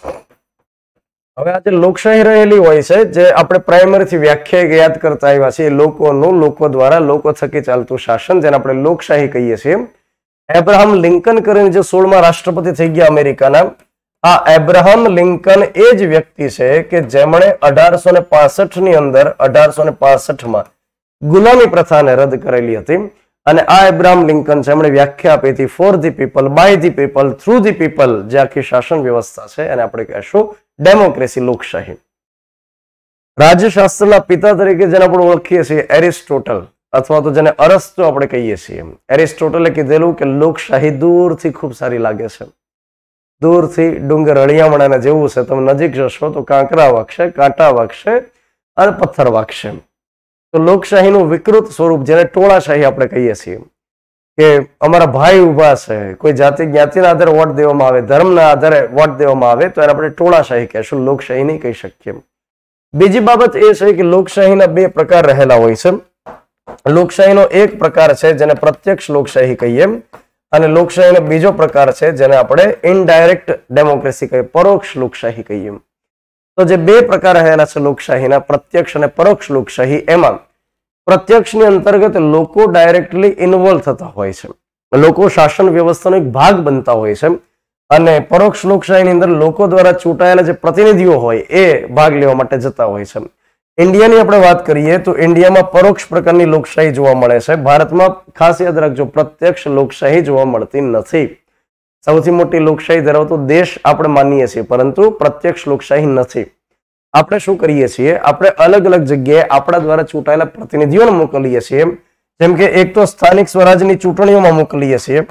હવે આ જે લોકશાહી રહેલી હોય છે, જે આપણે પ્રાઇમરીથી વ્યાખ્યા યાદ કરતા આવ્યા છીએ, લોકોનું, લોકો દ્વારા, લોકો થકી ચાલતું શાસન, જેને આપણે લોકશાહી કહીએ છીએ. એબ્રાહમ લિંકન કરીને જે સોળમા રાષ્ટ્રપતિ થઈ ગયા અમેરિકાના, આ એબ્રાહમ લિંકન એ જ વ્યક્તિ છે કે જેમણે અઢારસો ને પાસઠ ની અંદર અઢારસો ને પાસઠ માં ગુલામી પ્રથાને રદ કરેલી હતી. અને આ એબ્રાહમ લિંકન છે એમણે વ્યાખ્યા આપી હતી for the people, by the people, through the people. જે આખી શાસન વ્યવસ્થા છે એને આપણે કહેશું ડેમોક્રેસી, લોકશાહી. રાજ્યશાસ્ત્રના પિતા તરીકે જેને આપણે ઓળખીએ છીએ એરિસ્ટોટલ, અથવા તો જેને અરસ્તો આપણે કહીએ છીએ. એરિસ્ટોટલે કીધેલું કે લોકશાહી દૂરથી ખૂબ સારી લાગે છે, દૂરથી ડુંગર અળિયામણાના જેવું છે. તમે નજીક જશો તો કાંકરા વાગશે, કાંટા વાગશે અને પથ્થર વાગશે. તો લોકશાહીનું વિકૃત સ્વરૂપ જેને ટોળાશાહી આપણે કહીએ છીએ કે અમારા ભાઈ ઉભા છે, કોઈ જાતિ જ્ઞાતિના આધારે વોટ દેવામાં આવે, ધર્મના આધારે વોટ દેવામાં આવે તો એને આપણે ટોળાશાહી કહેશું, લોકશાહી નહીં કહી શકીએ. બીજી બાબત એ છે કે લોકશાહીના બે પ્રકાર રહેલા હોય છે. લોકશાહીનો એક પ્રકાર છે જેને પ્રત્યક્ષ લોકશાહી કહીએ અને લોકશાહીનો બીજો પ્રકાર છે જેને આપણે ઇનડાયરેક્ટ ડેમોક્રેસી કહીએ, પરોક્ષ લોકશાહી કહીએ. તો જે બે પ્રકાર રહેલા છે લોકશાહીના, પ્રત્યક્ષ અને પરોક્ષ લોકશાહી, એમાં પ્રત્યક્ષની અંતર્ગત લોકો ડાયરેક્ટલી ઇન્વોલ્વ થતા હોય છે, લોકો શાસન વ્યવસ્થાનો એક ભાગ બનતા હોય છે. અને પરોક્ષ લોકશાહીની અંદર લોકો દ્વારા ચૂંટાયેલા જે પ્રતિનિધિઓ હોય એ ભાગ લેવા માટે જતા હોય છે. ઇન્ડિયાની આપણે વાત કરીએ તો ઇન્ડિયામાં પરોક્ષ પ્રકારની લોકશાહી જોવા મળે છે. ભારતમાં ખાસ યાદ રાખજો, પ્રત્યક્ષ લોકશાહી જોવા મળતી નથી. સૌથી મોટી લોકશાહી ધરાવતો દેશ આપણે માનીએ છીએ, પરંતુ પ્રત્યક્ષ લોકશાહી નથી. આપણે શું કરીએ છીએ, આપણે અલગ અલગ જગ્યાએ આપણા દ્વારા ચૂંટાયેલા પ્રતિનિધિઓને મોકલીએ છીએ. જેમ કે એક તો સ્થાનિક સ્વરાજની ચૂંટણીઓમાં મોકલીએ છીએ,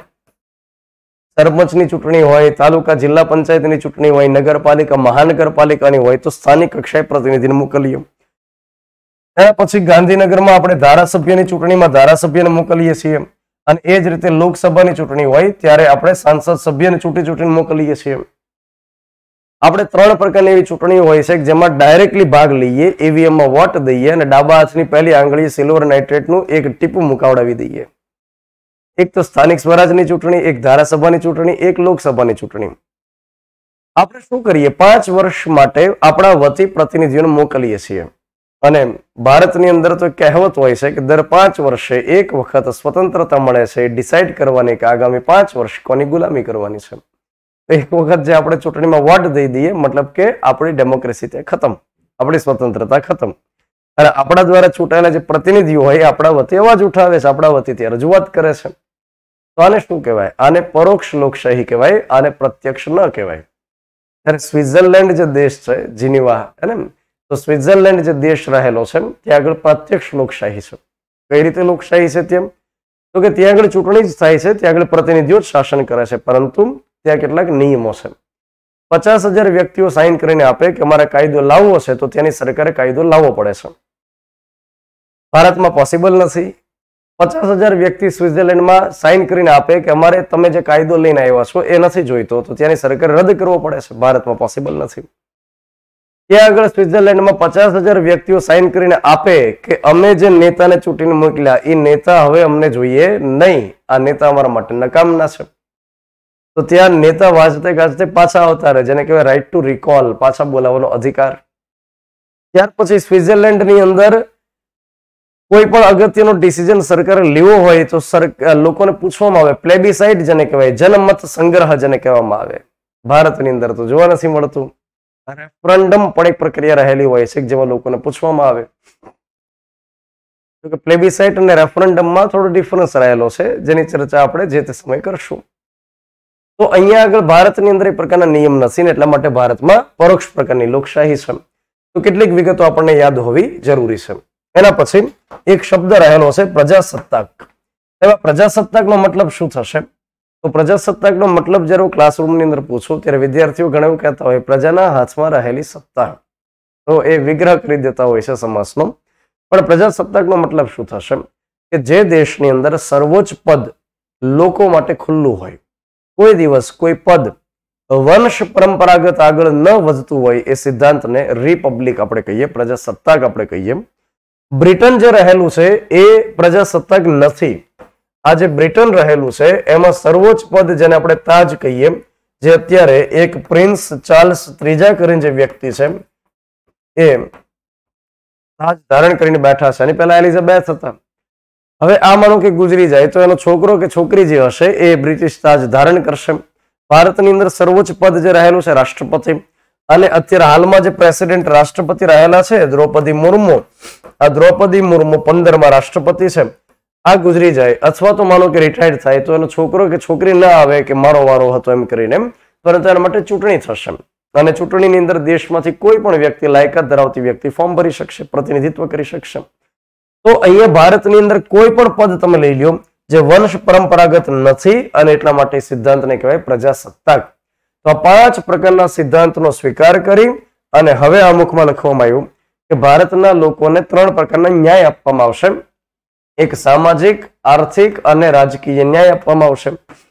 સરપંચની ચૂંટણી હોય, તાલુકા જિલ્લા પંચાયતની ચૂંટણી હોય, નગરપાલિકા મહાનગરપાલિકાની હોય તો સ્થાનિક કક્ષાએ પ્રતિનિધિને મોકલીએ. એના પછી ગાંધીનગરમાં આપણે ધારાસભ્યની ચૂંટણીમાં ધારાસભ્યને મોકલીએ છીએ, અને એ જ રીતે લોકસભાની ચૂંટણી હોય ત્યારે આપણે સાંસદ સભ્યને ચૂંટી ચૂંટીને મોકલીએ છીએ. આપણે ત્રણ પ્રકારની એવી ચૂંટણી હોય છે જેમાં ડાયરેક્ટલી ભાગ લઈએ, ઈવીએમમાં વોટ દઈએ અને ડાબા હાથની પહેલી આંગળી સિલ્વર નાઇટ્રેટનું એક ટીપું મુકાવડાવી દઈએ. એક તો સ્થાનિક સ્વરાજની ચૂંટણી, એક ધારાસભાની ચૂંટણી, એક લોકસભાની ચૂંટણી. આપણે શું કરીએ, પાંચ વર્ષ માટે આપણા વતી પ્રતિનિધિઓને મોકલીએ છીએ. અને ભારતની અંદર તો કહેવત હોય છે કે દર પાંચ વર્ષે એક વખત સ્વતંત્રતા મળે છે, ડિસાઇડ કરવાની કે આગામી પાંચ વર્ષ કોની ગુલામી કરવાની છે. એક વખત જે આપણે ચૂંટણીમાં વોટ દઈ દઈએ, મતલબ કે આપણી ડેમોક્રેસી ત્યાં ખતમ, આપણી સ્વતંત્રતા ખતમ. અને આપણા દ્વારા ચૂંટાયેલા જે પ્રતિનિધિઓ હોય એ આપણા વતી અવાજ ઉઠાવે છે, આપણા વતી ત્યાં રજૂઆત કરે છે. તો આને શું કહેવાય? આને પરોક્ષ લોકશાહી કહેવાય, આને પ્રત્યક્ષ ન કહેવાય. ત્યારે સ્વિટ્ઝરલેન્ડ જે દેશ છે, જીનીવા, હે ને, તો સ્વિટ્ઝરલેન્ડ જે દેશ રહેલો છે ત્યાં આગળ પ્રત્યક્ષ લોકશાહી છે. કઈ રીતે લોકશાહી છે ત્યાં? તો કે ત્યાં આગળ ચૂંટણી જ થાય છે, ત્યાં આગળ પ્રતિનિધિઓ જ શાસન કરે છે, પરંતુ ત્યાં કેટલાક નિયમો છે. પચાસ હજાર વ્યક્તિઓ સાઇન કરીને આપે કે અમારે કાયદો લાવવો છે તો ત્યાંની સરકારે કાયદો લાવવો પડે છે. ભારતમાં પોસિબલ નથી. પચાસ હજાર વ્યક્તિ સ્વિટ્ઝરલેન્ડમાં સાઇન કરીને આપે કે અમારે તમે જે કાયદો લઈને આવ્યા છો એ નથી જોઈતો, તો ત્યાંની સરકારે રદ કરવો પડે છે. ભારતમાં પોસિબલ નથી. ત્યાં આગળ સ્વિટ્ઝરલેન્ડમાં પચાસ હજાર વ્યક્તિઓ સાઇન કરીને આપે કે અમે જે નેતાને ચૂંટીને મોકલ્યા એ નેતા હવે અમને જોઈએ નહીં, આ નેતા અમારા માટે નકામના છે. તો ત્યાં નેતા વાંચતે ગાજતે પાછા આવતા રહે, જેને કહેવાય રાઇટ ટુ રિકોલ, પાછા બોલાવવાનો અધિકાર. ત્યાર પછી સ્વિટ્ઝરલેન્ડની અંદર કોઈ પણ અગત્યનો ડિસિઝન સરકારે લેવો હોય તો લોકોને પૂછવામાં આવે, પ્લેબિસાઇડ જેને કહેવાય, જનમત સંગ્રહ જેને કહેવામાં આવે. ભારતની અંદર તો જોવા નથી મળતું. રેફરન્ડમ પણ એક પ્રક્રિયા રહેલી હોય છે જેમાં લોકોને પૂછવામાં આવે. પ્લેબિસાઇડ અને રેફરન્ડમમાં થોડો ડિફરન્સ રહેલો છે, જેની ચર્ચા આપણે જે તે સમય કરશું. તો અહીંયા આગળ ભારતની અંદર એ પ્રકારના નિયમ નથી ને એટલા માટે ભારતમાં પરોક્ષ પ્રકારની લોકશાહી છે. તો કેટલીક વિગતો આપણને યાદ હોવી જરૂરી છે. એના પછી એક શબ્દ રહેલો છે પ્રજાસત્તાક. એમાં પ્રજાસત્તાકનો મતલબ શું થશે? તો પ્રજાસત્તાકનો મતલબ જ્યારે ક્લાસરૂમની અંદર પૂછું ત્યારે વિદ્યાર્થીઓ ઘણા એવું કહેતા હોય પ્રજાના હાથમાં રહેલી સત્તા, તો એ વિગ્રહ કરી દેતા હોય છે સમાસનો. પણ પ્રજાસત્તાકનો મતલબ શું થશે કે જે દેશની અંદર સર્વોચ્ચ પદ લોકો માટે ખુલ્લું હોય, કોઈ દિવસ કોઈ પદ વંશ પરંપરાગત આગળ ન વધતું હોય, એ સિદ્ધાંતને રિપબ્લિક આપણે કહીએ, પ્રજાસત્તાક આપણે કહીએ. બ્રિટન જે રહેલું છે એ પ્રજાસત્તાક નથી. આ જે બ્રિટન રહેલું છે એમાં સર્વોચ્ચ પદ જેને આપણે તાજ કહીએ, જે અત્યારે એક પ્રિન્સ ચાર્લ્સ ત્રીજા કરીને જે વ્યક્તિ છે એ તાજ ધારણ કરીને બેઠા છે. એની પહેલા એલિઝાબેથ હતા. હવે આ માનો કે ગુજરી જાય તો એનો છોકરો કે છોકરી જે હશે એ બ્રિટિશ તાજ ધારણ કરશે. ભારતની અંદર સર્વોચ્ચ પદ જે રહેલું છે રાષ્ટ્રપતિ, અને અત્યારે હાલમાં જે પ્રેસિડેન્ટ રાષ્ટ્રપતિ રહેલા છે દ્રૌપદી મુર્મુ, આ દ્રૌપદી મુર્મુ પંદરમાં રાષ્ટ્રપતિ છે. આ ગુજરી જાય અથવા તો માનો કે રિટાયર્ડ થાય તો એનો છોકરો કે છોકરી ના આવે કે મારો વારો હતો એમ કરીને, પરંતુ એના માટે ચૂંટણી થશે. અને ચૂંટણીની અંદર દેશમાંથી કોઈ પણ વ્યક્તિ, લાયકાત ધરાવતી વ્યક્તિ ફોર્મ ભરી શકશે, પ્રતિનિધિત્વ કરી શકશે. તો અહીંયા ભારતની અંદર કોઈ પણ પદ તમે લઈ લો જે વંશ પરંપરાગત નથી, અને એટલા માટે સિદ્ધાંતને કહેવાય પ્રજાસત્તાક. તો આ પાંચ પ્રકારના સિદ્ધાંતનો સ્વીકાર કરી અને હવે આમુખમાં લખવામાં આવ્યું કે ભારતના લોકોને ત્રણ પ્રકારના ન્યાય આપવામાં આવશે. એક સામાજિક, આર્થિક અને રાજકીય ન્યાય આપવામાં આવશે.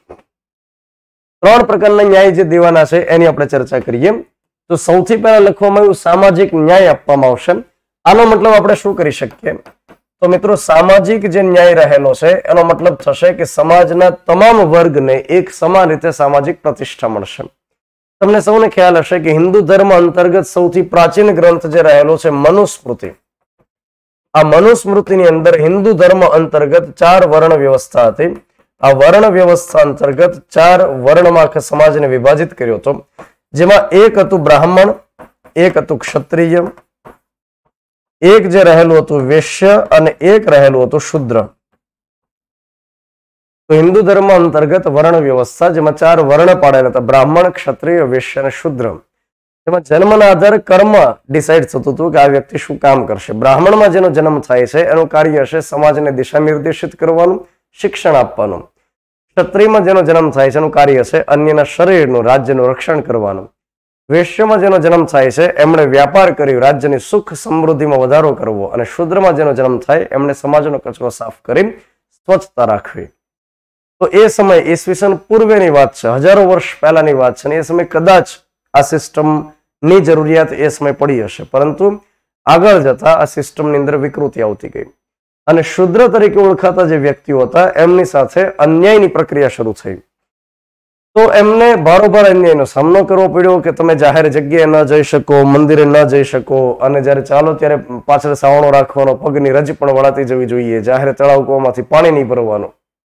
ત્રણ પ્રકારના ન્યાય જે દેવાના છે એની આપણે ચર્ચા કરીએ. તો સૌથી પહેલા લખવામાં આવ્યું સામાજિક ન્યાય આપવામાં આવશે. આનો મતલબ આપણે શું કરી શકીએ तो मित्रों सामाजिक जे न्याय रहेलो छे एनो मतलब थशे के समाजना तमाम वर्गने एक समान रीते सामाजिक प्रतिष्ठा मळशे। तमने सौने ख्याल हशे कि हिंदू धर्म अंतर्गत सौथी प्राचीन ग्रंथ जे रहेलो छे मनुस्मृति। आ मनुस्मृतिनी अंदर हिंदू धर्म अंतर्गत चार वर्ण व्यवस्था हती। आ वर्ण व्यवस्था अंतर्गत चार वर्णमां समाजने विभाजित कर्यो हतो, जेमां एक हतुं ब्राह्मण, एक हतुं क्षत्रिय, एक जे रहेલું હતું વૈશ્ય અને એક रहेલું હતું શૂદ્ર। तो हिंदू धर्म अंतर्गत वर्ण व्यवस्था जेमां चार वर्ण पाडेला हता, ब्राह्मण, क्षत्रिय, वैश्य અને शूद्र। જેમાં જન્મના આધારે કર્મ ડિસાઇડ થતું હતું કે આ વ્યક્તિ શું કામ કરશે। બ્રાહ્મણમાં જેનો જન્મ થાય છે એનું કાર્ય હશે સમાજને દિશા નિર્દેશિત કરવાનું, શિક્ષણ આપવાનું। ક્ષત્રિયમાં જેનો જન્મ થાય છે એનું કાર્ય છે અન્યના શરીરનું, રાજ્યનું રક્ષણ કરવાનું। વૈશ્યમાં જેનો જન્મ થાય છે એમણે વ્યાપાર કરી રાજ્યની સુખ સમૃદ્ધિમાં વધારો કરવો અને શૂદ્રમાં જેનો જન્મ થાય એમણે સમાજનો કચરો સાફ કરી સ્વચ્છતા રાખવી। તો એ સમય ઈસવીસન પૂર્વેની વાત છે, હજારો વર્ષ પહેલાની વાત છે, અને એ સમય કદાચ આ સિસ્ટમની જરૂરિયાત એ સમય પડી હશે, પરંતુ આગળ જતા આ સિસ્ટમની અંદર વિકૃતિ આવતી ગઈ અને શૂદ્ર તરીકે ઓળખાતા જે વ્યક્તિઓ હતા એમની સાથે અન્યાયની પ્રક્રિયા શરૂ થઈ। તો એમને બારોબાર અન્યાયનો સામનો કરવો પડ્યો કે તમે જાહેર જગ્યાએ ન જઈ શકો, મંદિરે ન જઈ શકો, અને જ્યારે ચાલો ત્યારે પાછળ સાવણો રાખવાનો, પગની રજ પણ વળાતી જવી જોઈએ, જાહેર તળાવ કૂવામાંથી પાણી નહીં ભરવાનું,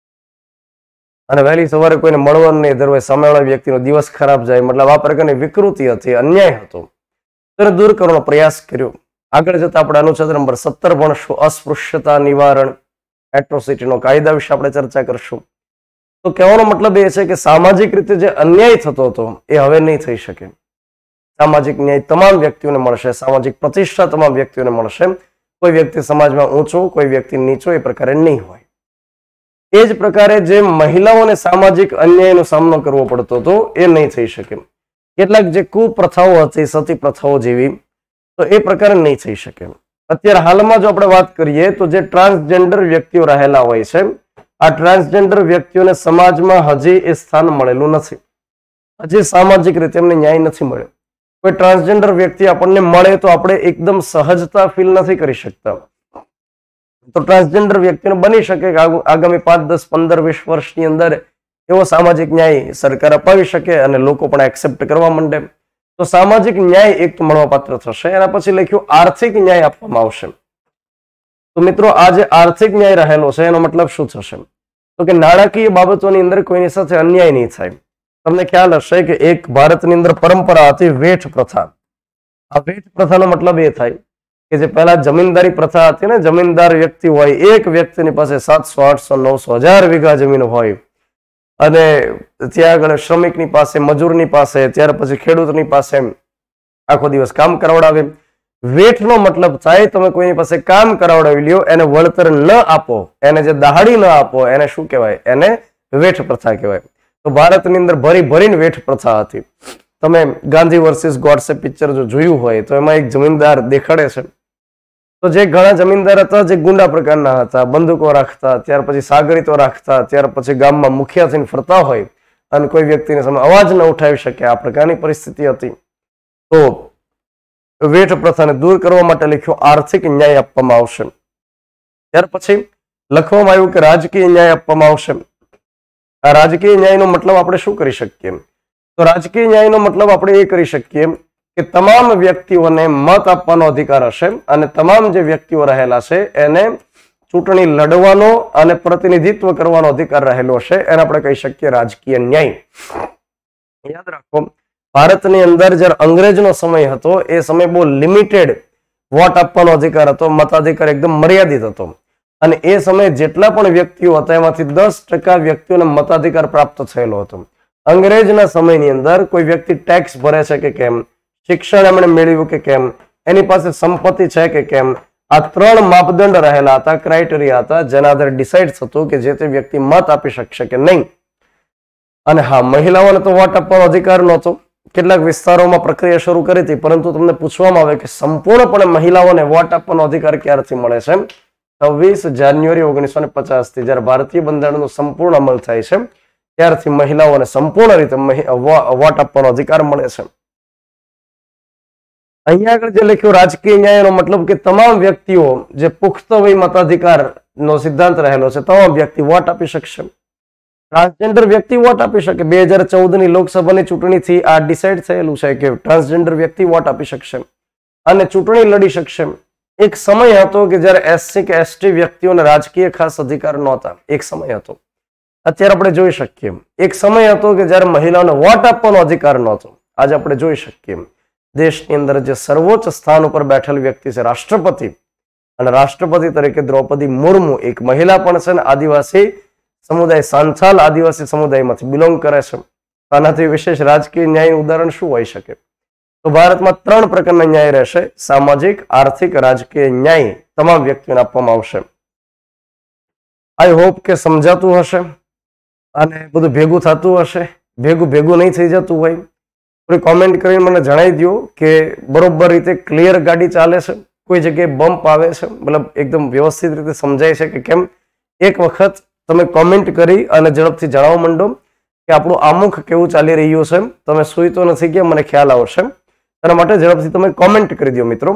અને વહેલી સવારે કોઈને મળવાનું નહીં, દર સામેવાળા વ્યક્તિનો દિવસ ખરાબ જાય, મતલબ આ પ્રકારની વિકૃતિ હતી, અન્યાય હતો, ત્યારે દૂર કરવાનો પ્રયાસ કર્યો। આગળ જતા આપણે અનુચ્છેદ નંબર સત્તર ભણશું, અસ્પૃશ્યતા નિવારણ, એટ્રોસિટીનો કાયદા વિશે આપણે ચર્ચા કરશું। તો કહેવાનો મતલબ એ છે કે સામાજિક રીતે જે અન્યાય થતો હતો એ હવે નહીં થઈ શકે। સામાજિક ન્યાય તમામ વ્યક્તિઓને મળશે, સામાજિક પ્રતિષ્ઠા તમામ વ્યક્તિઓને મળશે। કોઈ વ્યક્તિ સમાજમાં ઊંચો, કોઈ વ્યક્તિ નીચો એ પ્રકારે નહીં હોય। એ જ પ્રકારે જે મહિલાઓને સામાજિક અન્યાયનો સામનો કરવો પડતો હતો એ નહીં થઈ શકે। કેટલાક જે કુપ્રથાઓ હતી, સતી પ્રથાઓ જેવી, તો એ પ્રકારે નહીં થઈ શકે। અત્યારે હાલમાં જો આપણે વાત કરીએ તો જે ટ્રાન્સજેન્ડર વ્યક્તિઓ રહેલા હોય છે, આ ટ્રાન્સજેન્ડર વ્યક્તિઓને સમાજમાં હજી એ સ્થાન મળેલું નથી, હજી સામાજિક રીતે એમને ન્યાય નથી મળ્યો। કોઈ ટ્રાન્સજેન્ડર વ્યક્તિ આપણને મળે તો આપણે એકદમ સહજતા ફીલ નથી કરી શકતા। તો ટ્રાન્સજેન્ડર વ્યક્તિને બની શકે કે આગામી પાંચ દસ પંદર વીસ વર્ષની અંદર એવો સામાજિક ન્યાય સરકાર અપાવી શકે અને લોકો પણ એક્સેપ્ટ કરવા માંડે તો સામાજિક ન્યાય એક તો મળવાપાત્ર થશે। એના પછી લખ્યું આર્થિક ન્યાય આપવામાં આવશે। તો મિત્રો આ જે આર્થિક ન્યાય રહેલો છે એનો મતલબ શું થશે? તો કે નાણાકીય બાબતોની અંદર કોઈની સાથે અન્યાય નહીં થાય। તમને ખ્યાલ હશે કે એક ભારતની અંદર પરંપરા હતી વેઠ પ્રથા। આ વેઠ પ્રથાનો મતલબ એ થાય કે જે પહેલા જમીનદારી પ્રથા હતી ને, જમીનદાર વ્યક્તિ હોય, એક વ્યક્તિની પાસે સાતસો આઠસો નવસો હજાર વીઘા જમીન હોય અને ત્યાં આગળ શ્રમિકની પાસે, મજૂરની પાસે, ત્યાર પછી ખેડૂતની પાસે આખો દિવસ કામ કરાવડાવે। વેઠનો મતલબ થાય તમે કોઈની પાસે કામ કરાવડાવી લ્યો, એને વળતર ન આપો, એને જે દહાડી ન આપો, એને શું કહેવાય? એને વેઠ પ્રથા કહેવાય। તો ભારતની અંદર ભરી ભરીને વેઠ પ્રથા હતી। તમે ગાંધી વર્સિસ ગોડસે પિક્ચર જો જોયું હોય તો એમાં એક જમીનદાર દેખાડે છે, તો જે ઘણા જમીનદાર હતા જે ગુંડા પ્રકારના હતા, બંદૂકો રાખતા, ત્યાર પછી સાગરીતો રાખતા, ત્યાર પછી ગામમાં મુખિયા થઈને ફરતા હોય અને કોઈ વ્યક્તિને સામે અવાજ ન ઉઠાવી શકે, આ પ્રકારની પરિસ્થિતિ હતી। તો વેઠ પ્રથાને દૂર કરવા માટે લખ્યું આર્થિક ન્યાય આપવામાં આવશે। ત્યાર પછી લખવામાં આવ્યું કે રાજકીય ન્યાય આપવામાં આવશે। આ રાજકીય ન્યાયનો મતલબ આપણે શું કરી શકીએ? તો રાજકીય ન્યાયનો મતલબ આપણે એ કરી શકીએ કે તમામ વ્યક્તિઓને મત આપવાનો અધિકાર હશે અને તમામ જે વ્યક્તિઓ રહેલા છે એને ચૂંટણી લડવાનો અને પ્રતિનિધિત્વ કરવાનો અધિકાર રહેલો હશે, એને આપણે કહી શકીએ રાજકીય ન્યાય। યાદ રાખો, ભારતની અંદર જ્યારે અંગ્રેજનો સમય હતો એ સમય બહુ લિમિટેડ વોટ આપવાનો અધિકાર હતો, મતાધિકાર એકદમ મર્યાદિત હતો અને એ સમયે જેટલા પણ વ્યક્તિઓ હતા એમાંથી દસ ટકા વ્યક્તિઓને મતાધિકાર પ્રાપ્ત થયેલો હતો। અંગ્રેજના સમયની અંદર કોઈ વ્યક્તિ ટેક્સ ભરે છે કે કેમ, શિક્ષણ એમણે મેળવ્યું કે કેમ, એની પાસે સંપત્તિ છે કે કેમ, આ ત્રણ માપદંડ રહેલા હતા, ક્રાઇટેરિયા હતા, જેના આધારે ડિસાઇડ થતું કે જે તે વ્યક્તિ મત આપી શકશે કે નહીં। અને હા, મહિલાઓને તો વોટ આપવાનો અધિકાર નહોતો, કેટલાક વિસ્તારોમાં પ્રક્રિયા શરૂ કરી હતી, પરંતુ તમને પૂછવામાં આવે કે સંપૂર્ણપણે મહિલાઓને વોટ આપવાનો અધિકાર ક્યારથી મળે છે? છવ્વીસ જાન્યુઆરી ઓગણીસો ને પચાસ થી જ્યારે ભારતીય બંધારણનો સંપૂર્ણ અમલ થાય છે ત્યારથી મહિલાઓને સંપૂર્ણ રીતે વોટ આપવાનો અધિકાર મળે છે। અહીંયા આગળ જે લખ્યું રાજકીય ન્યાયનો મતલબ કે તમામ વ્યક્તિઓ જે પુખ્ત વય મતાધિકાર નો સિદ્ધાંત રહેલો છે તમામ વ્યક્તિ વોટ આપી શકશે. ટ્રાન્સજેન્ડર વ્યક્તિ વોટ આપી શકે. બે હજાર ચૌદ ની લોકસભાની ચૂંટણીથી આ ડિસાઇડ થયેલું છે કે ટ્રાન્સજેન્ડર વ્યક્તિ વોટ આપી શકશે અને ચૂંટણી લડી શકશે. એક સમય હતો કે જ્યારે એસસી કે એસટી વ્યક્તિઓને રાજકીય ખાસ અધિકાર નહોતા. એક સમય હતો. અત્યારે આપણે જોઈ શકીએ. એક સમય હતો કે જ્યારે મહિલાઓને વોટ આપવાનો અધિકાર નહોતો. આજે આપણે જોઈ શકીએ દેશની અંદર જે સર્વોચ્ચ સ્થાન ઉપર બેઠેલ વ્યક્તિ છે રાષ્ટ્રપતિ, અને રાષ્ટ્રપતિ તરીકે દ્રૌપદી મુર્મુ એક મહિલા પણ છે ને આદિવાસી સમુદાય સાંથાલ આદિવાસી સમુદાયમાંથી બિલોંગ કરે છે. આનાથી વિશેષ રાજકીય ન્યાયનું ઉદાહરણ શું હોઈ શકે? તો ભારતમાં ત્રણ પ્રકારના ન્યાય રહેશે. સામાજિક, આર્થિક, રાજકીય ન્યાય તમામ વ્યક્તિઓને આપવામાં આવશે. આઈ હોપ કે સમજાતું હશે અને બધું ભેગું થતું હશે. ભેગું ભેગું નહીં થઈ જતું હોય કોઈ કોમેન્ટ કરીને મને જણાવી દો કે બરોબર રીતે ક્લિયર ગાડી ચાલે છે, કોઈ જગ્યાએ બમ્પ આવે છે, મતલબ એકદમ વ્યવસ્થિત રીતે સમજાય છે કે કેમ. એક વખત તમે કોમેન્ટ કરી અને ઝડપથી જણાવવા માંડો કે આપણું આમુખ કેવું ચાલી રહ્યું છે. તમે સુઈ તો નથી ગયા, મને ખ્યાલ આવશે. એના માટે ઝડપથી તમે કોમેન્ટ કરી દો મિત્રો.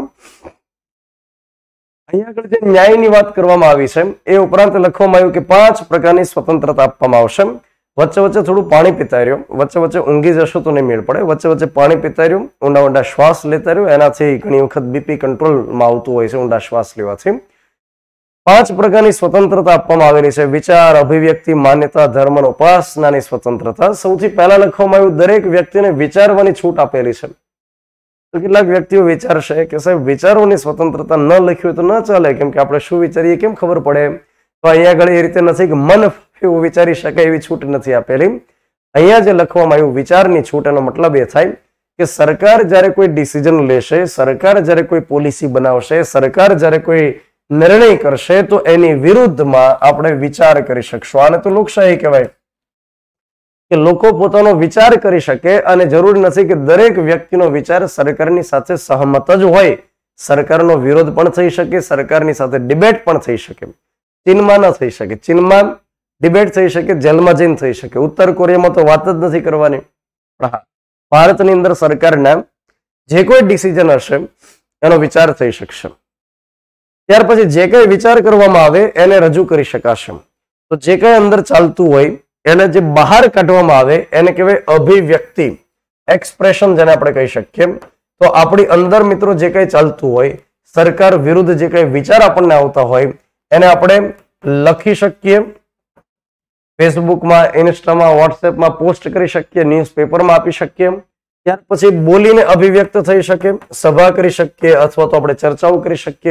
અહીંયા આગળ જે ન્યાયની વાત કરવામાં આવી છે એ ઉપરાંત લખવામાં આવ્યું કે પાંચ પ્રકારની સ્વતંત્રતા આપવામાં આવશે. વચ્ચે વચ્ચે થોડું પાણી પીતા રહ્યો, વચ્ચે વચ્ચે ઊંઘી જશો તો નહીં મેળ પડે. વચ્ચે વચ્ચે પાણી પીતા રહ્યો, ઊંડા ઊંડા શ્વાસ લેતા રહ્યો. એનાથી ઘણી વખત બીપી કંટ્રોલમાં આવતું હોય છે ઊંડા શ્વાસ લેવાથી. પાંચ પ્રકારની સ્વતંત્રતા આપવામાં આવેલી છે. વિચાર, અભિવ્યક્તિ, માન્યતા, ધર્મ અને ઉપાસનાની સ્વતંત્રતા. સૌથી પહેલા લખવામાં આવ્યું દરેક વ્યક્તિને વિચારવાની છૂટ આપેલી છે. તો કેટલાક વ્યક્તિઓ વિચારશે કે સાહેબ વિચારોની સ્વતંત્રતા ન લખ્યું તો ન ચાલે, કેમ કે આપણે શું વિચારીએ કેમ ખબર પડે? તો અહીંયા આગળ એ રીતે નથી કે મન એવું વિચારી શકાય એવી છૂટ નથી આપેલી. અહીંયા જે લખવામાં આવ્યું વિચારની છૂટ, એનો મતલબ એ થાય કે સરકાર જ્યારે કોઈ ડિસિઝન લેશે, સરકાર જ્યારે કોઈ પોલિસી બનાવશે, સરકાર જ્યારે કોઈ નિર્ણય કરશે તો એની વિરુદ્ધમાં આપણે વિચાર કરી શકશું. આને તો લોકશાહી કહેવાય કે લોકો પોતાનો વિચાર કરી શકે અને જરૂરી નથી કે દરેક વ્યક્તિનો વિચાર સરકારની સાથે સહમત જ હોય. સરકારનો વિરોધ પણ થઈ શકે, સરકારની સાથે ડિબેટ પણ થઈ શકે. ચીનમાં ન થઈ શકે. ચીનમાં ડિબેટ થઈ શકે, જેલમાં જઈને થઈ શકે. ઉત્તર કોરિયામાં તો વાત જ નથી કરવાની. પણ હા, ભારતની અંદર સરકારના જે કોઈ ડિસિઝન હશે એનો વિચાર થઈ શકશે. ત્યાર પછી જે કઈ વિચાર કરવામાં આવે એને રજૂ કરી શકાશે. તો જે કઈ અંદર ચાલતું હોય એને જે બહાર કાઢવામાં આવે એને કહેવાય અભિવ્યક્તિ, એક્સપ્રેશન, જેને આપણે કહી શકીએ. તો આપણી અંદર મિત્રો જે કઈ ચાલતું હોય, સરકાર વિરુદ્ધ જે કઈ વિચાર આપણને આવતા હોય એને આપણે લખી શકીએ, ફેસબુકમાં, ઇન્સ્ટામાં, વોટ્સએપમાં પોસ્ટ કરી શકીએ, ન્યૂઝપેપરમાં આપી શકીએ. ત્યાર પછી બોલીને અભિવ્યક્ત થઈ શકે, સભા કરી શકીએ અથવા તો આપણે ચર્ચાઓ કરી શકીએ.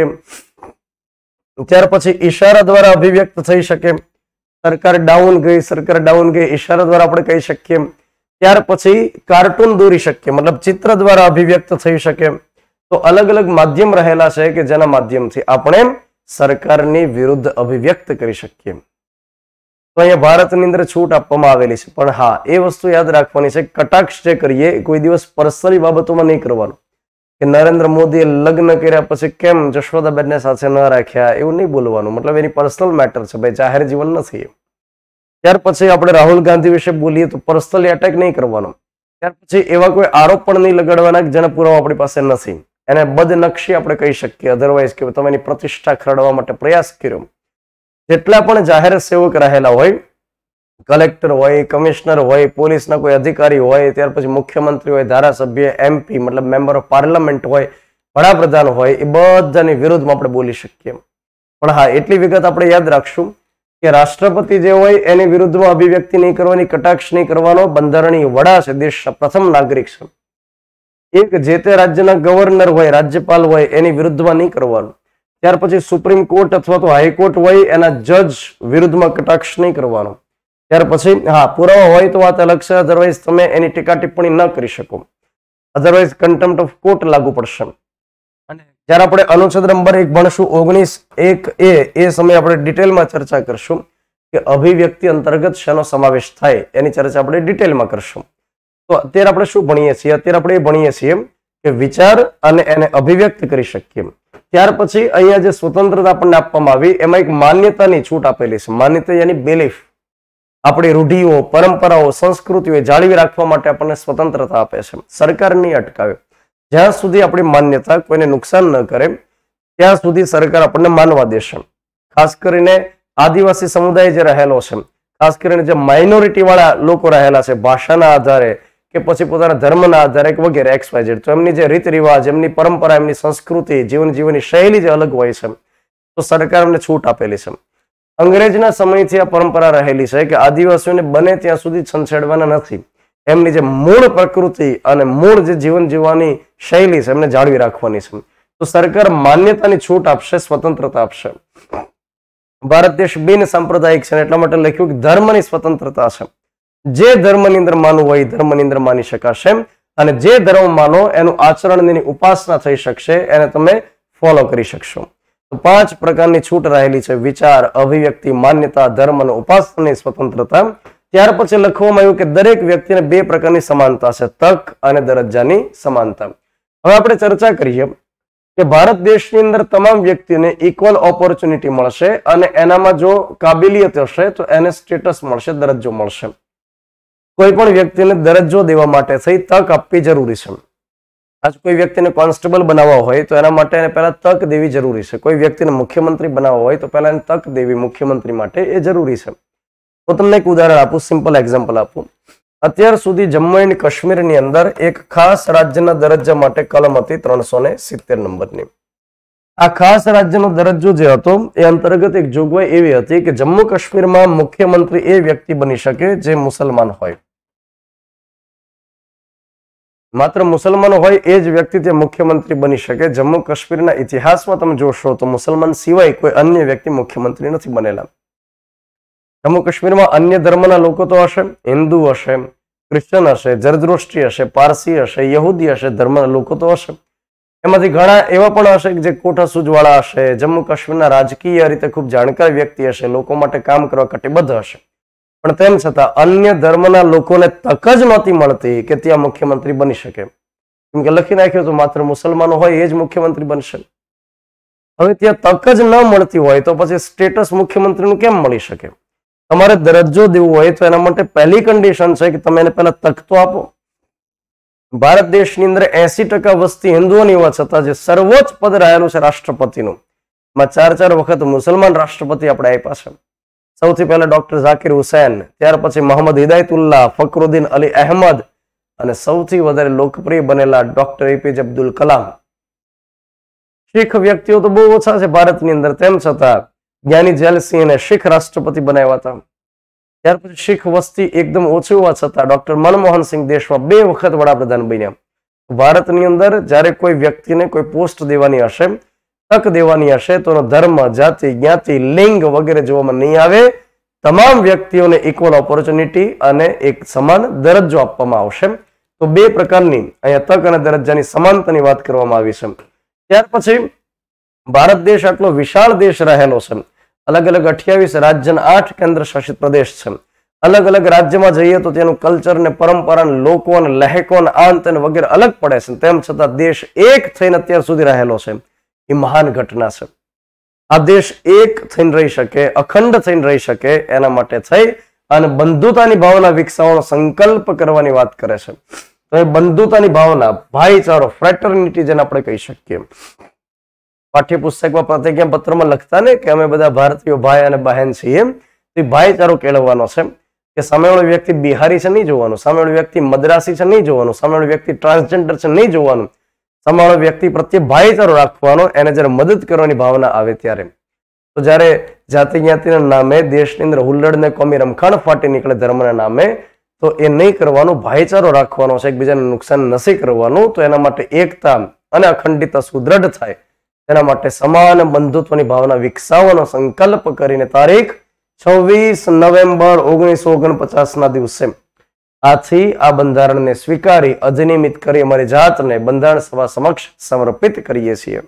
ત્યાર પછી ઈશારા દ્વારા અભિવ્યક્ત થઈ શકે. સરકાર ડાઉન ગઈ, સરકાર ડાઉન ગઈ, ઈશારા દ્વારા આપણે કહી શકીએ. ત્યાર પછી કાર્ટૂન દોરી શકીએ, મતલબ ચિત્ર દ્વારા અભિવ્યક્ત થઈ શકે. તો અલગ અલગ માધ્યમ રહેલા છે કે જેના માધ્યમથી આપણે સરકારની વિરુદ્ધ અભિવ્યક્ત કરી શકીએ. તો અહીંયા ભારતની અંદર છૂટ આપવામાં આવેલી છે. પણ હા, એ વસ્તુ યાદ રાખવાની છે, કટાક્ષ જે કરીએ કોઈ દિવસ પર્સનલી બાબતોમાં નહીં કરવાનું. કે નરેન્દ્ર મોદીએ લગ્ન કર્યા પછી કેમ જશોદાબેનને સાથે ન રાખ્યા એવું નહીં બોલવાનું. મતલબ એની પર્સનલ મેટર છે ભાઈ, જાહેર જીવન નથી. ત્યાર પછી આપણે રાહુલ ગાંધી વિશે બોલીએ તો પર્સનલી એટેક નહીં કરવાનો. ત્યાર પછી એવા કોઈ આરોપ પણ નહીં લગાડવાના કે જેના પુરાવા આપણી પાસે નથી. એને બદનક્ષી આપણે કહી શકીએ. અધરવાઇઝ કે તમે એની પ્રતિષ્ઠા ખરડવા માટે પ્રયાસ કર્યો. જેટલા પણ જાહેર સેવક રહેલા હોય, કલેક્ટર હોય, કમિશનર હોય, પોલીસના કોઈ અધિકારી હોય, ત્યાર પછી મુખ્યમંત્રી હોય, ધારાસભ્ય, એમપી મતલબ મેમ્બર ઓફ પાર્લામેન્ટ હોય, વડાપ્રધાન હોય, એ બધાની વિરુદ્ધમાં આપણે બોલી શકીએ. પણ હા, એટલી વિગત આપણે યાદ રાખશું કે રાષ્ટ્રપતિ જે હોય એની વિરુદ્ધમાં અભિવ્યક્તિ નહીં કરવાની, કટાક્ષ નહીં કરવાનો. બંધારણીય વડા છે, દેશના પ્રથમ નાગરિક છે. એક જે તે રાજ્યના ગવર્નર હોય, રાજ્યપાલ હોય, એની વિરુદ્ધમાં નહીં કરવાનું. ત્યાર પછી સુપ્રીમ કોર્ટ અથવા તો હાઈકોર્ટ હોય એના જજ વિરુદ્ધમાં કટાક્ષ નહીં કરવાનો. ત્યાર પછી હા, પુરાવા હોય તો વાત અલગ છે, અધરવાઇઝ તમે એની ટીકા ટિપ્પણી ન કરી શકો. અધરવાઇઝ કન્ટેમ્પ્ટ ઓફ કોર્ટ લાગુ પડશે. અને જ્યારે આપણે અનુચ્છેદ નંબર એક ભણશું ઓગણીસ એક એ એ સમયે આપણે ડિટેલમાં ચર્ચા કરશું કે અભિવ્યક્તિ અંતર્ગત શેનો સમાવેશ થાય એની ચર્ચા આપણે ડિટેલમાં કરશું. તો અત્યારે આપણે શું ભણીએ છીએ? અત્યારે આપણે એ ભણીએ છીએ કે વિચાર અને એને અભિવ્યક્ત કરી શકીએ. ત્યાર પછી અહીંયા જે સ્વતંત્રતા આપણને આપવામાં આવી એમાં એક માન્યતાની છૂટ આપેલી છે. માન્યતા યાની બિલીફ. આપણી રૂઢિઓ, પરંપરાઓ, સંસ્કૃતિઓ જાળવી રાખવા માટે આપણને સ્વતંત્રતા આપે છે. સરકાર નહીં અટકાવે. જ્યાં સુધી આપણી માન્યતા કોઈને નુકસાન ન કરે ત્યાં સુધી સરકાર આપણને માનવા દેશે. ખાસ કરીને આદિવાસી સમુદાય જે રહેલો છે, ખાસ કરીને જે માઇનોરિટી વાળા લોકો રહેલા છે, ભાષાના આધારે કે પછી પોતાના ધર્મના આધારે કે વગેરે એક્સ વાય ઝેડ, તો એમની જે રીત રિવાજ, એમની પરંપરા, એમની સંસ્કૃતિ, જીવન જીવવાની શૈલી જે અલગ હોય છે, તો સરકાર એમને છૂટ આપેલી છે. અંગ્રેજના સમયથી આ પરંપરા રહેલી છે કે આદિવાસીઓને બને ત્યાં સુધી છંછેડવાના નથી. એમની જે મૂળ પ્રકૃતિ અને મૂળ જે જીવન જીવવાની શૈલી છે એમને જાળવી રાખવાની છે. તો સરકાર માન્યતાની છૂટ આપશે, સ્વતંત્રતા આપશે. ભારત દેશ બિન સાંપ્રદાયિક છે એટલા માટે લખ્યું કે ધર્મની સ્વતંત્રતા છે. જે ધર્મની અંદર માનવું હોય ધર્મની અંદર માની શકાશે, અને જે ધર્મ માનો એનું આચરણની ઉપાસના થઈ શકશે, એને તમે ફોલો કરી શકશો. તો પાંચ પ્રકારની છૂટ રહેલી છે: વિચાર, અભિવ્યક્તિ, માન્યતા, ધર્મ અને ઉપાસનાની સ્વતંત્રતા. ત્યાર પછી લખવામાં આવ્યું કે દરેક વ્યક્તિને બે પ્રકારની સમાનતા છે: તક અને દરજ્જાની સમાનતા. હવે આપણે ચર્ચા કરીએ કે ભારત દેશની અંદર તમામ વ્યક્તિને ઇક્વલ ઓપોર્ચ્યુનિટી મળશે, અને એનામાં જો કાબિલિયત હશે તો એને સ્ટેટસ મળશે, દરજ્જો મળશે. કોઈ પણ વ્યક્તિને દરજ્જો દેવા માટે થઈ તક આપવી જરૂરી છે. આજ કોઈ વ્યક્તિને કોન્સ્ટેબલ બનાવવા હોય તો એના માટે એને પહેલા તક દેવી જરૂરી છે. કોઈ વ્યક્તિને મુખ્યમંત્રી બનાવવા હોય તો પહેલા એને તક દેવી મુખ્યમંત્રી માટે એ જરૂરી છે. હું તમને એક ઉદાહરણ આપું, સિમ્પલ એક્ઝામ્પલ આપું. અત્યાર સુધી જમ્મુ એન્ડ કાશ્મીરની અંદર એક ખાસ રાજ્યના દરજ્જા માટે કલમ હતી ત્રણસો ને સિત્તેર નંબરની. આ ખાસ રાજ્યનો દરજ્જો જે હતો એ અંતર્ગત એક જોગવાઈ એવી હતી કે જમ્મુ કાશ્મીરમાં મુખ્યમંત્રી એ વ્યક્તિ બની શકે જે મુસલમાન હોય. માત્ર મુસલમાનો હોય એ જ વ્યક્તિ તે મુખ્યમંત્રી બની શકે. જમ્મુ કાશ્મીરના ઇતિહાસમાં તમે જોશો તો મુસલમાન સિવાય કોઈ અન્ય વ્યક્તિ મુખ્યમંત્રી નથી બનેલા. જમ્મુ કાશ્મીરમાં અન્ય ધર્મના લોકો તો હશે, હિન્દુ હશે, ક્રિશ્ચન હશે, જરદોષ્ટ્રી હશે, પારસી હશે, યહૂદી હશે, ધર્મના લોકો તો હશે. એમાંથી ઘણા એવા પણ હશે કે જે કોઠા સૂઝવાળા હશે, જમ્મુ કાશ્મીરના રાજકીય રીતે ખૂબ જાણકાર વ્યક્તિ હશે, લોકો માટે કામ કરવા કટિબદ્ધ હશે. પણ તેમ છતાં અન્ય ધર્મના લોકોને તક જ નહોતી મળતી કે ત્યાં મુખ્યમંત્રી બની શકે. કેમ કે લખી નાખ્યું તો માત્ર મુસલમાનો હોય એ જ મુખ્યમંત્રી બનશે. હવે ત્યાં તક જ ન મળતી હોય તો પછી સ્ટેટસ મુખ્યમંત્રીનું કેમ મળી શકે? તમારે દરજ્જો દેવો હોય તો એના માટે પહેલી કન્ડિશન છે કે તમે એને પહેલા તક તો આપો. ભારત દેશની અંદર એસી ટકા વસ્તી હિન્દુઓની હોવા છતાં જે સર્વોચ્ચ પદ રહેલું છે રાષ્ટ્રપતિનું, માં ચાર ચાર વખત મુસલમાન રાષ્ટ્રપતિ આપણે આપ્યા છે. સૌથી પહેલા ડોક્ટર ઝાકિર હુસૈન, ત્યાર પછી મોહમ્મદ હિદાયતુલ્લાહ, ફકરુદ્દીન અલી અહેમદ, અને સૌથી વધારે લોકપ્રિય બનેલા ડોક્ટર એપીજે અબ્દુલ કલામ. શીખ વ્યક્તિઓ તો બહુ ઓછા છે ભારતની અંદર, તેમ છતાં જ્ઞાની જેલસિંહને શીખ રાષ્ટ્રપતિ બનાવ્યા હતા. ત્યાર પછી શીખ વસ્તી એકદમ ઓછી હોવા છતાં ડોક્ટર મનમોહન સિંહ દેશમાં બે વખત વડાપ્રધાન બન્યા. ભારતની અંદર જ્યારે કોઈ વ્યક્તિને કોઈ પોસ્ટ દેવાની હશે, તક દેવાની હશે, તો ધર્મ, જાતિ, જ્ઞાતિ, લિંગ વગેરે જોવામાં નહીં આવે. તમામ વ્યક્તિઓને ઇક્વલ ઓપોર્ચ્યુનિટી અને એક સમાન દરજ્જો આપવામાં આવશે. તો બે પ્રકારની અહીંયા તક અને દરજ્જાની સમાનતાની વાત કરવામાં આવી છે. ત્યાર પછી ભારત દેશ આટલો વિશાળ દેશ રહેલો છે, અલગ અલગ અઠ્યાવીસ રાજ્ય, આઠ કેન્દ્ર શાસિત પ્રદેશ છે. અલગ અલગ રાજ્યમાં જઈએ તો તેનું કલ્ચર ને પરંપરા, લોકો ને લહેકો ને આંત ને વગેરે અલગ પડે છે. તેમ છતાં દેશ એક થઈને અત્યાર સુધી રહેલો છે, એ મહાન ઘટના છે. આ દેશ એક થઈને રહી શકે, અખંડ થઈને રહી શકે, એના માટે થઈ અને બંધુતાની ભાવના વિકસાવવાનો સંકલ્પ કરવાની વાત કરે છે. તો એ બંધુતાની ભાવના, ભાઈચારો, ફ્રેટર્નિટી જેને આપણે કહી શકીએ. પાઠ્યપુસ્તકમાં પ્રતિજ્ઞા પત્રમાં લખતા ને કે અમે બધા ભારતીયો ભાઈ અને બહેન છીએ, તો ભાઈચારો કેળવવાનો છે કે સામેવાળો વ્યક્તિ બિહારી છે નહીં જોવાનું, સામેવાળો વ્યક્તિ મદ્રાસી છે નહીં જોવાનું, સામેવાળો વ્યક્તિ ટ્રાન્સજેન્ડર છે નહીં જોવાનું. સામેવાળો વ્યક્તિ પ્રત્યે ભાઈચારો રાખવાનો, એને જયારે મદદ કરવાની ભાવના આવે ત્યારે. તો જયારે જાતિ જ્ઞાતિના નામે દેશની અંદર હુલ્લડ ને કોમી રમખાણ ફાટી નીકળે ધર્મના નામે, તો એ નહીં કરવાનું, ભાઈચારો રાખવાનો છે, એકબીજાને નુકસાન નથી કરવાનું. તો એના માટે એકતા અને અખંડિતતા સુદ્રઢ થાય, તેના માટે સમાન બંધુત્વની ભાવના વિકસાવવાનો સંકલ્પ કરીને તારીખ છવ્વીસ નવેમ્બર ઓગણીસો ઓગણપચાસ ના દિવસે આથી આ બંધારણને સ્વીકારી અધિનિયમિત કરી અમારી જાતને બંધારણ સભા સમક્ષ સમર્પિત કરીએ છીએ.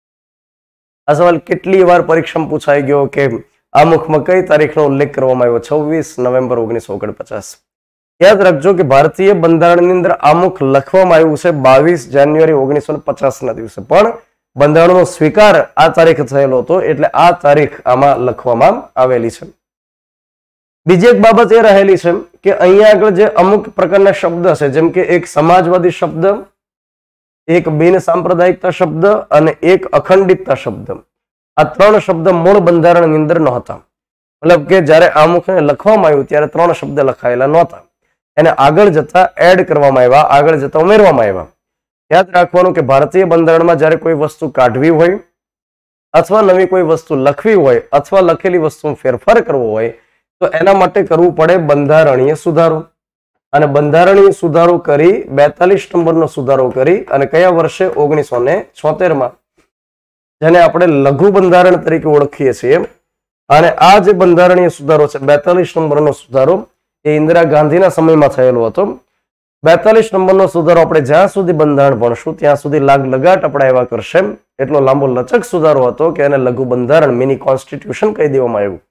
આ સવાલ કેટલી વાર પરીક્ષામાં પૂછાઈ ગયો કે આમુખમાં કઈ તારીખનો ઉલ્લેખ કરવામાં આવ્યો? છવ્વીસ નવેમ્બર ઓગણીસો ઓગણપચાસ. યાદ રાખજો કે ભારતીય બંધારણની અંદર આમુખ લખવામાં આવ્યું છે બાવીસ જાન્યુઆરી ઓગણીસો પચાસ ના દિવસે, પણ બંધારણનો સ્વીકાર આ તારીખ થયેલો હતો, એટલે આ તારીખ આમાં લખવામાં આવેલી છે. બીજી એક બાબત એ રહેલી છે કે અહીંયા આગળ જે અમુક પ્રકારના શબ્દ છે, જેમ કે એક સમાજવાદી શબ્દ, એક બિન સાંપ્રદાયિકતા શબ્દ અને એક અખંડિતતા શબ્દ. આ ત્રણ શબ્દ મૂળ બંધારણની અંદર નહોતા. મતલબ કે જ્યારે આમુખને લખવામાં આવ્યું ત્યારે ત્રણ શબ્દ લખાયેલા નહોતા. એને આગળ જતા એડ કરવામાં આવ્યા, આગળ જતા ઉમેરવામાં આવ્યા. યાદ રાખવાનું કે ભારતીય બંધારણમાં જ્યારે કોઈ વસ્તુ કાઢવી હોય અથવા નવી કોઈ વસ્તુ લખવી હોય અથવા લખેલી વસ્તુમાં ફેરફાર કરવો હોય તો એના માટે કરવું પડે બંધારણીય સુધારો. અને બંધારણીય સુધારો કરી બેતાલીસ નંબરનો સુધારો કરી અને કયા વર્ષે ઓગણીસો ને છોતેર માં જેને આપણે લઘુ બંધારણ તરીકે ઓળખીએ છીએ. અને આ જે બંધારણીય સુધારો છે બેતાલીસ નંબરનો સુધારો એ ઇન્દિરા ગાંધીના સમયમાં થયેલો હતો. બેતાલીસ નંબરનો સુધારો આપણે જ્યાં સુધી બંધારણ ભણશું ત્યાં સુધી લાગ લગાટ આપણે એવા કરશે. એટલો લાંબો લચક સુધારો હતો કે એને લઘુ બંધારણ મિની કોન્સ્ટિટ્યુશન કહી દેવામાં આવ્યું.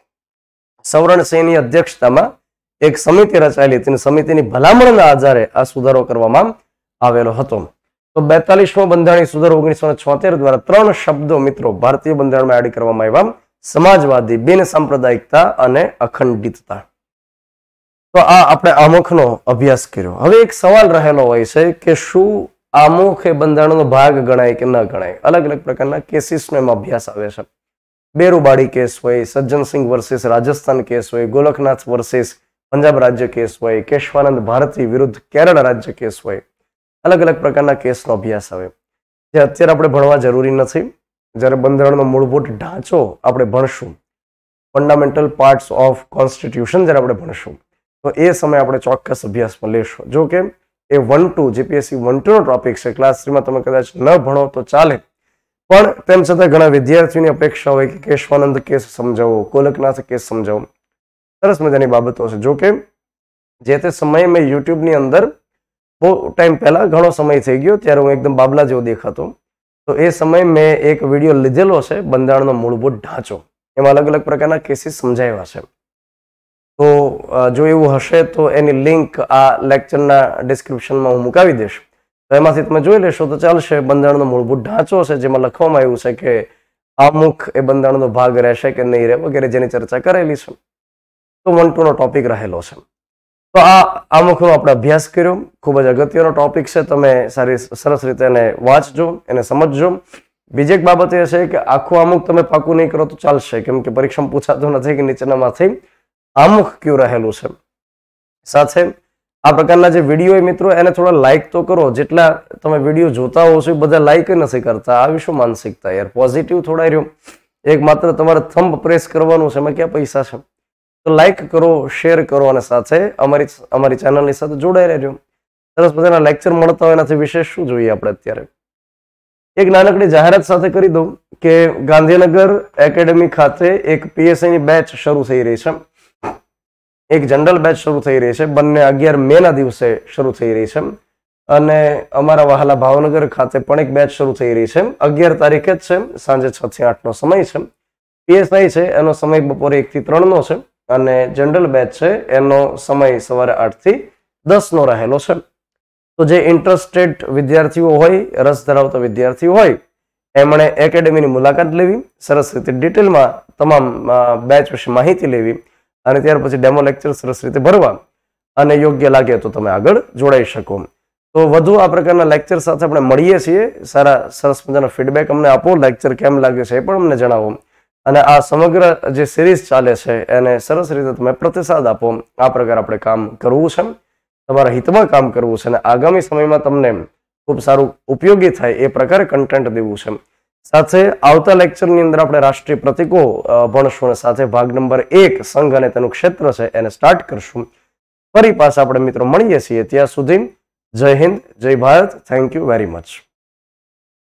સવર્ણસિંહની અધ્યક્ષતામાં એક સમિતિ રચાયેલી હતી. સમિતિની ભલામણના આધારે આ સુધારો કરવામાં આવેલો હતો. તો બેતાલીસમો બંધારણીય સુધારો ઓગણીસો ને છોતેર દ્વારા ત્રણ શબ્દો મિત્રો ભારતીય બંધારણમાં એડ કરવામાં આવ્યા: સમાજવાદી, બિન સાંપ્રદાયિકતા અને અખંડિતતા. તો આ આપણે આમુખનો અભ્યાસ કર્યો. હવે એક સવાલ રહેલો હોય છે કે શું આમુખ એ બંધારણનો ભાગ ગણાય કે ન ગણાય? અલગ અલગ પ્રકારના કેસીસનો એમાં અભ્યાસ આવે છે. બેરુબાડી કેસ હોય, સજ્જનસિંહ વર્સિસ રાજસ્થાન કેસ હોય, ગોલકનાથ વર્સિસ પંજાબ રાજ્ય કેસ હોય, કેશવાનંદ ભારતી વિરુદ્ધ કેરળ રાજ્ય કેસ હોય. અલગ અલગ પ્રકારના કેસનો અભ્યાસ આવે જે અત્યારે આપણે ભણવા જરૂરી નથી. જ્યારે બંધારણનો મૂળભૂત ઢાંચો આપણે ભણશું, ફંડામેન્ટલ પાર્ટ્સ ઓફ કોન્સ્ટિટ્યુશન જ્યારે આપણે ભણશું તો એ સમયે આપણે ચોક્કસ અભ્યાસમાં લેશું. જો કે એ one two GPSC one two નો ટોપિક છે. ક્લાસ થ્રીમાં તમે કદાચ ન ભણો તો ચાલે, પણ તેમ છતાં ઘણા વિદ્યાર્થીઓની અપેક્ષા હોય કે કેશવાનંદ કેસ સમજાવો, ગોલકનાથ કેસ સમજાવો. સરસ મજાની બાબતો છે. જો કે જે તે સમયે મેં યુટ્યુબની અંદર બહુ ટાઈમ પહેલા, ઘણો સમય થઈ ગયો, ત્યારે હું એકદમ બાબલા જેવો દેખાતો. તો એ સમયે મેં એક વિડીયો લીધેલો છે બંધારણનો મૂળભૂત ઢાંચો. એમાં અલગ અલગ પ્રકારના કેસીસ સમજાવ્યા છે. તો જો એવું હશે તો એની લિંક આ લેક્ચરના ડિસ્ક્રિપ્શનમાં હું મુકાવી દઈશ. તો એમાંથી તમે જોઈ લેશો તો ચાલશે. બંધારણનો મૂળભૂત ઢાંચો છે જેમાં લખવામાં આવ્યું છે કે આમુખ એ બંધારણનો ભાગ રહેશે કે નહીં રહે વગેરે જેની ચર્ચા કરેલી છે. તો વન ટુ નો ટોપિક રહેલો છે. તો આ આમુખનો આપણે અભ્યાસ કર્યો. ખૂબ જ અગત્યનો ટોપિક છે. તમે સારી સરસ રીતે એને વાંચજો, એને સમજજો. બીજી એક બાબત એ છે કે આખું આમુખ તમે પાકું નહીં કરો તો ચાલશે, કેમ કે પરીક્ષામાં પૂછાતું નથી કે નીચેનામાંથી આમુખ કયું રહેલું છે. સાથે આ પ્રકારના જે વિડીયો મિત્રો એને થોડા લાઇક તો કરો. જેટલા તમે વિડીયો જોતા હો છો એ બધા લાઇક નથી કરતા. આવી શું માનસિકતા યાર? પોઝિટિવ થોડા રહ્યો. એક માત્ર તમારે થંબ પ્રેસ કરવાનું છે, એમાં ક્યાં પૈસા છે? તો લાઇક કરો, શેર કરો અને સાથે અમારી અમારી ચેનલની સાથે જોડાઈ રહેજો. સરસ બધાના લેક્ચર મળતા હોય એનાથી વિશેષ શું જોઈએ આપણે અત્યારે? એક નાનકડી જાહેરાત સાથે કરી દઉં કે ગાંધીનગર એકેડેમી ખાતે એક પીએસઆઈની બેચ શરૂ થઈ રહી છે. એક જનરલ બેચ શરૂ થઈ રહી છે. બંને અગિયાર મે ના દિવસે શરૂ થઈ રહી છે. અને અમારા વહાલા ભાવનગર ખાતે પણ એક બેચ શરૂ થઈ રહી છે. અગિયાર તારીખે જ છે. સાંજે છ થી આઠ નો સમય છે. પીએસઆઈ છે એનો સમય બપોરે એક થી ત્રણ નો છે અને જનરલ બેચ છે એનો સમય સવારે આઠ થી દસ નો રહેલો છે. તો જે ઇન્ટરેસ્ટેડ વિદ્યાર્થીઓ હોય, રસ ધરાવતા વિદ્યાર્થીઓ હોય, એમણે એકેડેમીની મુલાકાત લેવી, સરસ રીતે ડિટેલમાં તમામ બેચ વિશે માહિતી લેવી અને ત્યાર પછી ડેમો લેક્ચર સરસ રીતે ભરવા અને યોગ્ય લાગે તો તમે આગળ જોડાઈ શકો. તો વધુ આ પ્રકારના લેક્ચર સાથે આપણે મળીએ છીએ. સારા સરસ મજાનો ફીડબેક અમને આપો. લેક્ચર કેમ લાગે છે એ પણ અમને જણાવો. અને આ સમગ્ર જે સિરીઝ ચાલે છે એને સરસ રીતે તમે પ્રતિસાદ આપો. આ પ્રકારે આપણે કામ કરવું છે, તમારા હિતમાં કામ કરવું છે અને આગામી સમયમાં તમને ખૂબ સારું ઉપયોગી થાય એ પ્રકારે કન્ટેન્ટ દેવું છે. સાથે આવતા લેક્ચરની અંદર આપણે રાષ્ટ્રીય પ્રતીકો ભણશું અને સાથે ભાગ નંબર એક સંઘ અને તેનું ક્ષેત્ર છે એને સ્ટાર્ટ કરશું. ફરી પાછા આપણે મિત્રો મળીએ છીએ. ત્યાં સુધી જય હિન્દ, જય Bharat. Thank you very much.